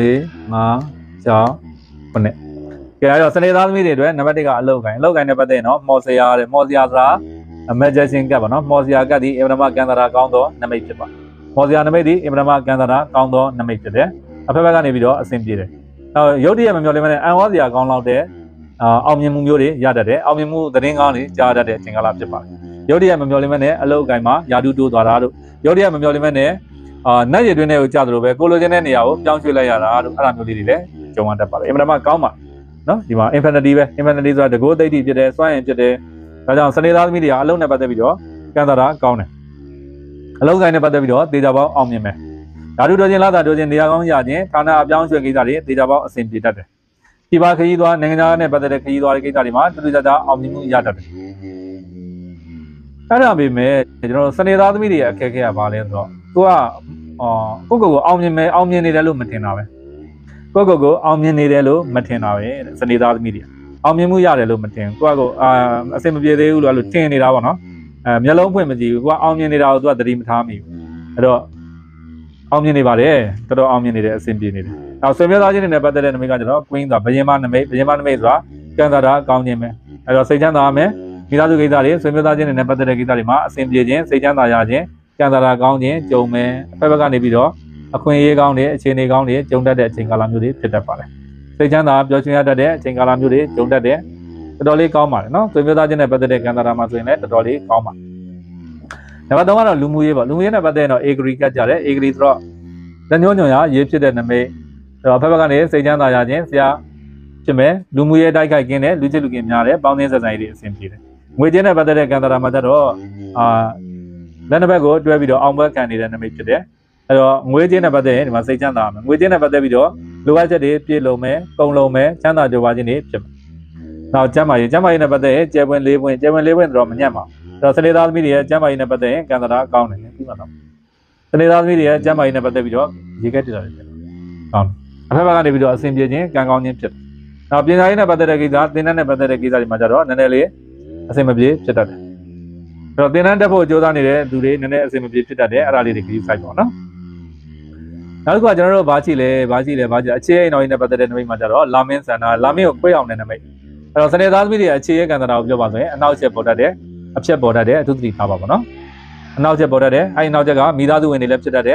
ကဲအဲ့တော့စနေသားသမီးတွေအတွက်နံပါတ်1ကအလောက်ကိုင်းနဲ့ပတ်သက်ရင်တော့မော်စရာတဲ့မော်စရာဆိုတာအမက်ဂျက်ရှင်ကတ်ပါနော်မော်စရာကတ်ဒီအင်္ဂမကန္တရာကောင်းသောနမိတ်ဖြစ်ပါမော်စရာနမိတ်ဒီအင်္ဂမကန္တရာကောင်းသောနမိတ်ဖြစ်တယ်အဖက်ဖက်ကနေပြီးတော့အဆင်ပြေတယ်နောက်ရုပ်တရက်မမျော်လင့်မနဲ့အံဝါစရာကောင်းလောက်တဲ့အောင်မြင်မှုမျိုးတွေရတတ်တယ်အောင်မြင်မှုသတင်းကောင်းတွေကြားတတ်တဲ့အချိန်ကာလဖြစ်ပါတယ်ရုပ်တရက်မမျော်လင့်မနဲ့အလောက်ကိုင်းမှာယာတုတိုးသွားတာတို့ရုပ်တရက်မမျော်လင့်မနဲ့နတ်ရည်တွင်းတွေကိုကြားသလိုပဲကိုလိုချင်တဲ့နေရာကိုပြောင်းရွှေ့လိုက်ရတာတို့အဲ့လိုမျိုးလေးတွေလည်းကြုံရတတ်ပါတယ်အင်္ဂမကောင်းပါနော်ဒီမှာ infinity ပဲ infinity ဆိုတာတကောသိတိဖြစ်တယ်စွမ်းရင်ဖြစ်တယ်ဒါကြောင့်စနေသားသမီးတွေကအလုံးနဲ့ပတ်သက်ပြီးတော့ကံတာတာကောင်းတယ်အလုံးကိုင်းနဲ့ပတ်သက်ပြီးတော့တေချာပေါင်းအောင်မြင်မယ်ဓာတုတော်ချင်းလာတာတော်ချင်းတရားကောင်းရခြင်းဌာနအပြောင်းရွှေ့ကိစ္စတွေတေချာပေါင်းအဆင်ပြေတတ်တယ်ဒီပါခရီးသွားနိုင်ငံသားနဲ့ပတ်သက်တဲ့ခရီးသွားတွေကိစ္စတွေမှာတူတူကြကြအောင်မြင်မှုရတတ်တယ်အဲ့ဒါပေမဲ့ကျွန်တော်စနေသားသမီးတွေရဲ့အခက်အခဲကဘာလဲဆိုတော့သူကကိုယ့်ကိုယ်အောင်မြင်မယ်အောင်မြင်နေတယ်လို့မထင်တာပဲကိုယ့်ကိုယ်အောင်မြင်နေတယ်လို့မထင်တာပဲစနေသားသမီးတွေအောင်မြင်မှုရတယ်လို့မထင်ကိုယ့်ကိုအဆင်မပြေသေးဘူးလို့အဲ့လိုထင်နေတာပေါ့နော်မျက်လုံးဖွင့်မကြည့်ဘူးကိုကအောင်မြင်နေတာကိုသူကသတိမထားမိဘူးအဲ့တော့အောင်မြင်နေပါတယ်တော်တော်အောင်မြင်နေတယ်အဆင်ပြေနေတယ်နောက်ဆွေမျိုးသားချင်းတွေနဲ့ပတ်သက်တဲ့နမိတ်ကကျတော့ Queen ဆိုတာဘယင်မနမိတ်ဆိုတာကံတာတာကောင်းခြင်းပဲအဲ့တော့စိတ်ချမ်းသာရမယ်မိသားစုကိစ္စတွေဆွေမျိုးသားချင်းတွေနဲ့ပတ်သက်တဲ့ကိစ္စတွေမှာအဆင်ပြေခြင်းစိတ်ချမ်းသာရခြင်းကံတာတာကောင်းခြင်းကြုံမယ်အဖက်ဖက်ကနေပြီးတော့အခွင့်အရေးကောင်းတဲ့အခြေအနေကောင်းတွေကြုံတတ်တဲ့အချိန်ကာလမျိုးတွေဖြစ်တတ်ပါတယ်စိတ်ချမ်းသာပျော်ရွှင်ရတတ်တဲ့အချိန်ကာလမျိုးတွေကြုံတတ်တဲ့တော်တော်လေးကောင်းပါတယ်နော်ဆွေမျိုးသားချင်းနဲ့ပတ်သက်တဲ့ကံတာတာမှာဆိုရင်လည်းတော်တော်လေးကောင်းပါနံပါတ်3ကတော့လူမှုရေးပေါ့လူမှုရေးနဲ့ပတ်သက်ရင်တော့ agree ကတ်ကြတယ် agree ဆိုတော့လက်ညှိုးညွှန်ရရေးဖြစ်တဲ့နမိတ်အဲ့တော့ဖက်ဖက်ကနေစိတ်ချမ်းသာရခြင်းဆရာဖြစ်မယ်လူမှုရေးတိုက်ခိုက်ကင်းတယ်လူချစ်လူခင်များတယ်ပေါင်းသင်းဆက်ဆံရေးတွေအဆင်ပြေတယ်ငွေကြေးနဲ့ပတ်သက်တဲ့ကံတာတာမှာကျတော့လက်နှစ်ဘက်ကိုတွဲပြီးတော့အောင်ပွဲခံနေတဲ့နမိတ်ဖြစ်တယ်အဲ့တော့ငွေကြေးနဲ့ပတ်သက်ရင်ဒီမှာစိတ်ချမ်းသာရမယ်ငွေကြေးနဲ့ပတ်သက်ပြီးတော့လိုအပ်ချက်တွေပြည့်လုံးမယ်ကုန်လုံးမယ်ချမ်းသာကြွယ်ဝခြင်းတွေဖြစ်မယ်နောက်ကျမ်းမာရေးနဲ့ပတ်သက်ရင်ကျယ်ပွင့်လေးပွင့်တော့မညံ့ပါဘူးအဲ့တော့စနေသားသမီးတွေရဲ့ကျမ်းမာရေးနဲ့ပတ်သက်ရင်ကံတာတာကောင်းတယ်ပြီးမှတော့စနေသားသမီးတွေရဲ့ကျမ်းမာရေးနဲ့ပတ်သက်ပြီးတော့ရေခဲတက်တာတွေဖြစ်တယ်ကောင်းအဖက်ဘက်ကနေပြီးတော့အဆင်ပြေခြင်းကံကောင်းခြင်းဖြစ်တယ်နောက်ပညာရေးနဲ့ပတ်သက်တဲ့ကိစ္စသင်တန်းနဲ့ပတ်သက်တဲ့ကိစ္စတွေမှာကျတော့နည်းနည်းလေးအဆင်မပြေဖြစ်တတ်တယ်အဲ့တော့သင်တန်းတက်ဖို့ကြိုးစားနေတဲ့သူတွေနည်းနည်းအဆင်မပြေဖြစ်တတ်တယ်အဲ့ဒါလေးတွေခရီးဆိုင်ပါနော်နောက်တစ်ခုကကျွန်တော်တို့ဘာကြည့်လဲအခြေအိမ်တော်ကြီးနဲ့ပတ်သက်တဲ့နမိတ်မှာကျတော့လာမင်းဆန္ဒလာမင်းကိုခွဲအောင်တဲ့နမိတ်အဲ့တော့စနေသားသမီးတွေအခြေရဲ့ကံတာကိုပြောပါဆိုရင်အနောက်ချက်ပေါ်တတ်တယ်အဖြက်ပေါ်တတ်တယ်အထူးသတိထားပါပေါ့နော်အနောက်ချက်ပေါ်တတ်တယ်အဲ့ဒီနောက်ချက်ကမိသားစုဝင်တွေလည်းဖြစ်တတ်တယ်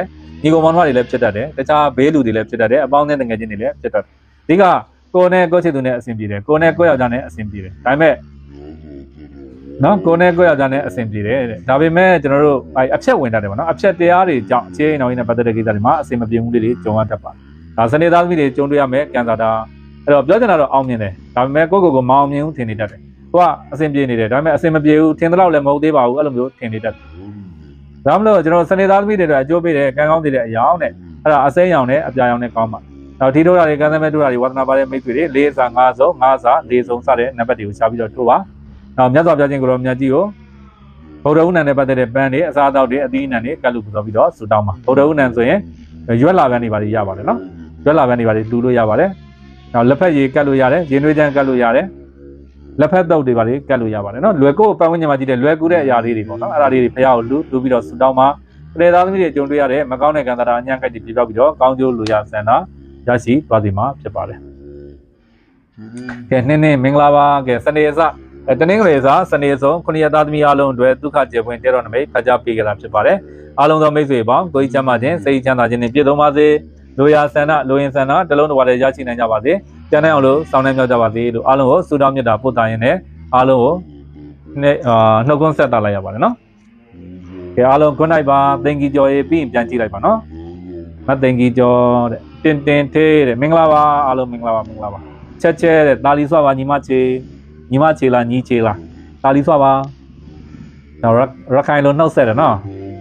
ညီကောင်မောင်နှမတွေလည်းဖြစ်တတ်တယ်တခြားဘေးလူတွေလည်းဖြစ်တတ်တယ်အပေါင်းအသင်းတငယ်ချင်းတွေလည်းဖြစ်တတ်တယ်ဒီကကိုနဲ့ကိုချစ်သူနဲ့အဆင်ပြေတယ်ကိုနဲ့ကိုယောက်ျားနဲ့အဆင်ပြေတယ်ဒါပေမဲ့နော်ကိုနဲ့ကိုယောက်ျားနဲ့အဆင်ပြေတယ်တဲ့ဒါပေမဲ့ကျွန်တော်တို့အဖြတ်ဝင်တတ်တယ်ပေါ့နော်အဖြတ်တရားတွေကြောင့်အခြေအနေတော်ကြီးနဲ့ပတ်သက်တဲ့ကိစ္စတွေမှာအဆင်မပြေမှုတွေကြုံရတတ်ပါဒါစနေသားသမီးတွေကြုံတွေ့ရမယ်ကံစားတာအဲ့တော့ပြောချင်တာတော့အောင်မြင်တယ်ဒါပေမဲ့ကိုမအောင်မြင်ဘူးထင်နေတတ်တယ်ကိုကအဆင်ပြေနေတယ်ဒါပေမဲ့အဆင်မပြေဘူးထင်သလောက်လည်းမဟုတ်သေးပါဘူးအဲ့လိုမျိုးထင်နေတတ်တယ်ဒါမှမဟုတ်ကျွန်တော်စနေသားသမီးတွေတော့အကျိုးပေးတယ်ကံကောင်းတဲ့အရာနဲ့အဲ့ဒါအစိမ်းရောင်နဲ့အပြာရောင်နဲ့ကောင်းပါနောက်ဒီတို့တာတွေကံသမဲတို့တာတွေဝါသနာပါတဲ့မိတ်ဆွေတွေ၄စာ၅စုံ၅စာ၄စုံစတဲ့နံပါတ်တွေကိုရှားပြီးတော့ထိုးပါနောက်မြတ်စွာဘုရားရှင်ကိုရောမြတ်ကြီးကိုဗုဒ္ဓဥနံနဲ့ပတ်သက်တဲ့ပန်းတွေအစားအသောက်တွေအသီးအနှံတွေကတ်လူပူဇော်ပြီးတော့ဆုတောင်းပါဗုဒ္ဓဥနံဆိုရင်ရွက်လာပန်းတွေပါရပါတယ်နော်ရွက်လာပန်းတွေပါလူလို့ရပါတယ်နောက်လက်ဖက်ရည်ကတ်လို့ရတယ်ရင်သွေးချမ်းကတ်လို့ရတယ်လက်ဖက်တုပ်တွေပါကတ်လို့ရပါတယ်နော်လွယ်ကိုပတ်ဝန်းကျင်မှာကြည့်တဲ့လွယ်ကူတဲ့အရာလေးတွေပေါ့နော်အဲ့ဒါလေးတွေဖះကိုလူပြီးတော့ဆုတောင်းပါပရိသတ်သမီးတွေကြုံတွေ့ရတဲ့မကောင်းတဲ့ကံတာအညံ့ကတ်တွေပြပြောက်ပြီးတော့ကောင်းကျိုးလူရဆန္ဒရရှိသွားစီမှာဖြစ်ပါတယ်ကဲနေ့မင်္ဂလာပါကဲစနေစတနင်္ဂနွေစာစနေဆုံးခုနှစ်ရက်သားသမီးအားလုံးအတွက်ဒုက္ခကျေပွင့်တဲတော်နမိတ်ဖတ်ကြားပေးကြတာဖြစ်ပါတယ်အားလုံးသောမိတ်ဆွေပေါင်းကိုကြီးချမ်းသာခြင်းစိတ်ချမ်းသာခြင်းနဲ့ပြည့်စုံပါစေလူရဆန္ဒလူရင်ဆန္ဒတလုံးတစ်ဝါတည်းရရှိနိုင်ကြပါစေကျန်တဲ့အောင်လို့စောင်းနှံ့မြောက်ကြပါစေလို့အားလုံးကိုဆုတောင်းမြတ်တာပို့တာရင်လည်းအားလုံးကိုနှုတ်ခွန်းဆက်တာလိုက်ရပါတယ်နော်ကဲအားလုံး good night ပါသင်္ကီကျော်ရေးပြီးရင်ပြန်ကြည့်လိုက်ပါနော်မသင်္ကီကျော်တဲ့တင်ထေးတဲ့မင်္ဂလာပါအားလုံးမင်္ဂလာပါချက်တဲ့တာလီဆွာပါညီမချေလားညီချေလားတာလီဆွာပါတော့ရခိုင်လိုနှုတ်ဆက်တယ်နော်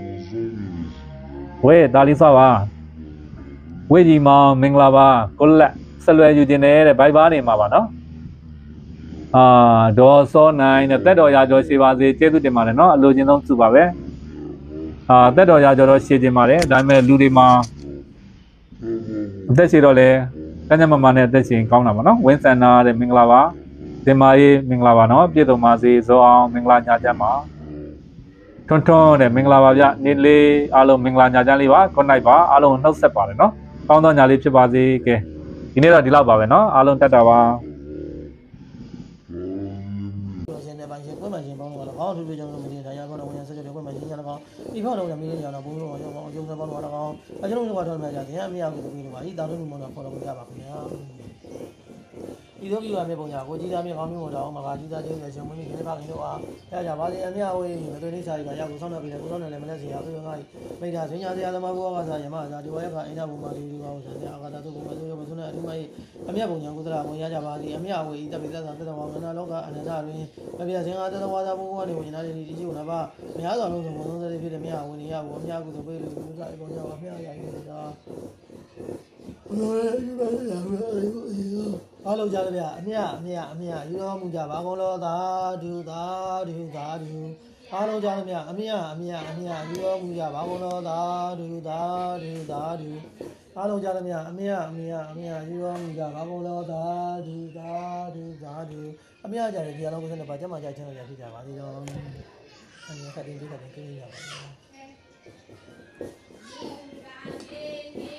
ဝေးတာလီဆွာပါဝေးကြီးမောင်မင်္ဂလာပါကိုလက်ဆက်လွယ်ယူခြင်းတဲ့ဘိုက်ဘာနေမှာပါနော်ဒေါ်စောနိုင်တဲ့တက်တော်ရာကျော်ရှိပါစေကျေးဇူးတင်ပါတယ်နော်အလိုချင်ဆုံးစုပါပဲတက်တော်ရာကျော်တော့ရှည်ခြင်းပါတယ်ဒါပေမဲ့လူတွေမှာအသက်ရှည်တော့လေကညမမနဲ့အသက်ရှင်ကောင်းတာပါနော်ဝင်းစန္နာတဲ့မင်္ဂလာပါဇင်မာရေးမင်္ဂလာပါနော်ပြည့်စုံပါစေဇောအောင်မင်္ဂလာညာချမ်းပါထွန်းတဲ့မင်္ဂလာပါဗျနေ့လေးအားလုံးမင်္ဂလာညာချမ်းလေးပါgood nightပါအားလုံးနှုတ်ဆက်ပါတယ်နော်ကောင်းသောညာလေးဖြစ်ပါစေကဲဒီနေ့တော့ဒီလောက်ပါပဲနော်အားလုံးတက်တာပါကွက်မှန်ရှင်ပေါင်းတော့ကောင်းသူတွေကြောင့်မင်းတရားကောင်းတော့ဝင်ဆက်ကြတယ်ကွက်မှန်ရှင်ရတော့ဒီဖောက်တော့မင်းရတော့ဘုံတော့ရောကောင်းရုံးစပေါင်းတော့ကောင်းအကျွန်တော်ကတော့မှကြတယ်အမေရောက်ပြီးလို့ပါဒီတာလို့မတော့ခေါ်တော့ကြပါခင်ဗျာဒီလိုပြီးပါမြေပုံညာကိုကြီးသားမြေကောင်းမျိုးတော့မကကြီးသားချင်းနဲ့ရှင်မင်းကြီးဒီပါခင်တော့အားရကြပါစေအမေဝေးမတွေ့နေစားရပါရောက်ကိုဆောင်းတော့ပြီးတယ်ကိုဆောင်းတယ်လည်းမလက်စီရပြီးတော့ငါမိသားစင်ညာစရာသမားဘောကစားရမစားဒီဝါရကအိန္ဒဘုံမှာဒီလိုကောင်းစားရအာသာတို့ဘုံမှာတို့ရောမဆုံးတဲ့အထူးမကြီးအမေပုံညာကိုသရာဝင်ရကြပါစေအမေဝေးတပ်ပြီးသက်သာသက်တော်မနာလောကအနန္တရင်းမပြစင်အားသက်တော်ဝါသာဘုံကနေဝင်လာတဲ့ဒီကြီးကိုနာပါများစွာလုံးစုံဘုံဆုံးတဲ့ဖြစ်တယ်မြဝင်ရဘူးအများကုသိုလ်ပေးလို့ဒီကအပေါ်ကြပါမြရရည်တာအားလုံးကြတယ်ဗျအမြယူတော်မူကြပါကုန်လို့သာဓုအားလုံးကြတယ်ဗျအမြယူတော်မူကြပါကုန်လို့သာဓုအားလုံးကြတယ်ဗျအမြယူတော်မူကြပါကုန်လို့သာဓုအမြကြတယ်ဒီအလုံးကိုစနေပါကျမကြချင်းလို့ရဖြစ်ကြပါသေးတော့အမြခတ်တင်ကြည့်ကြပါ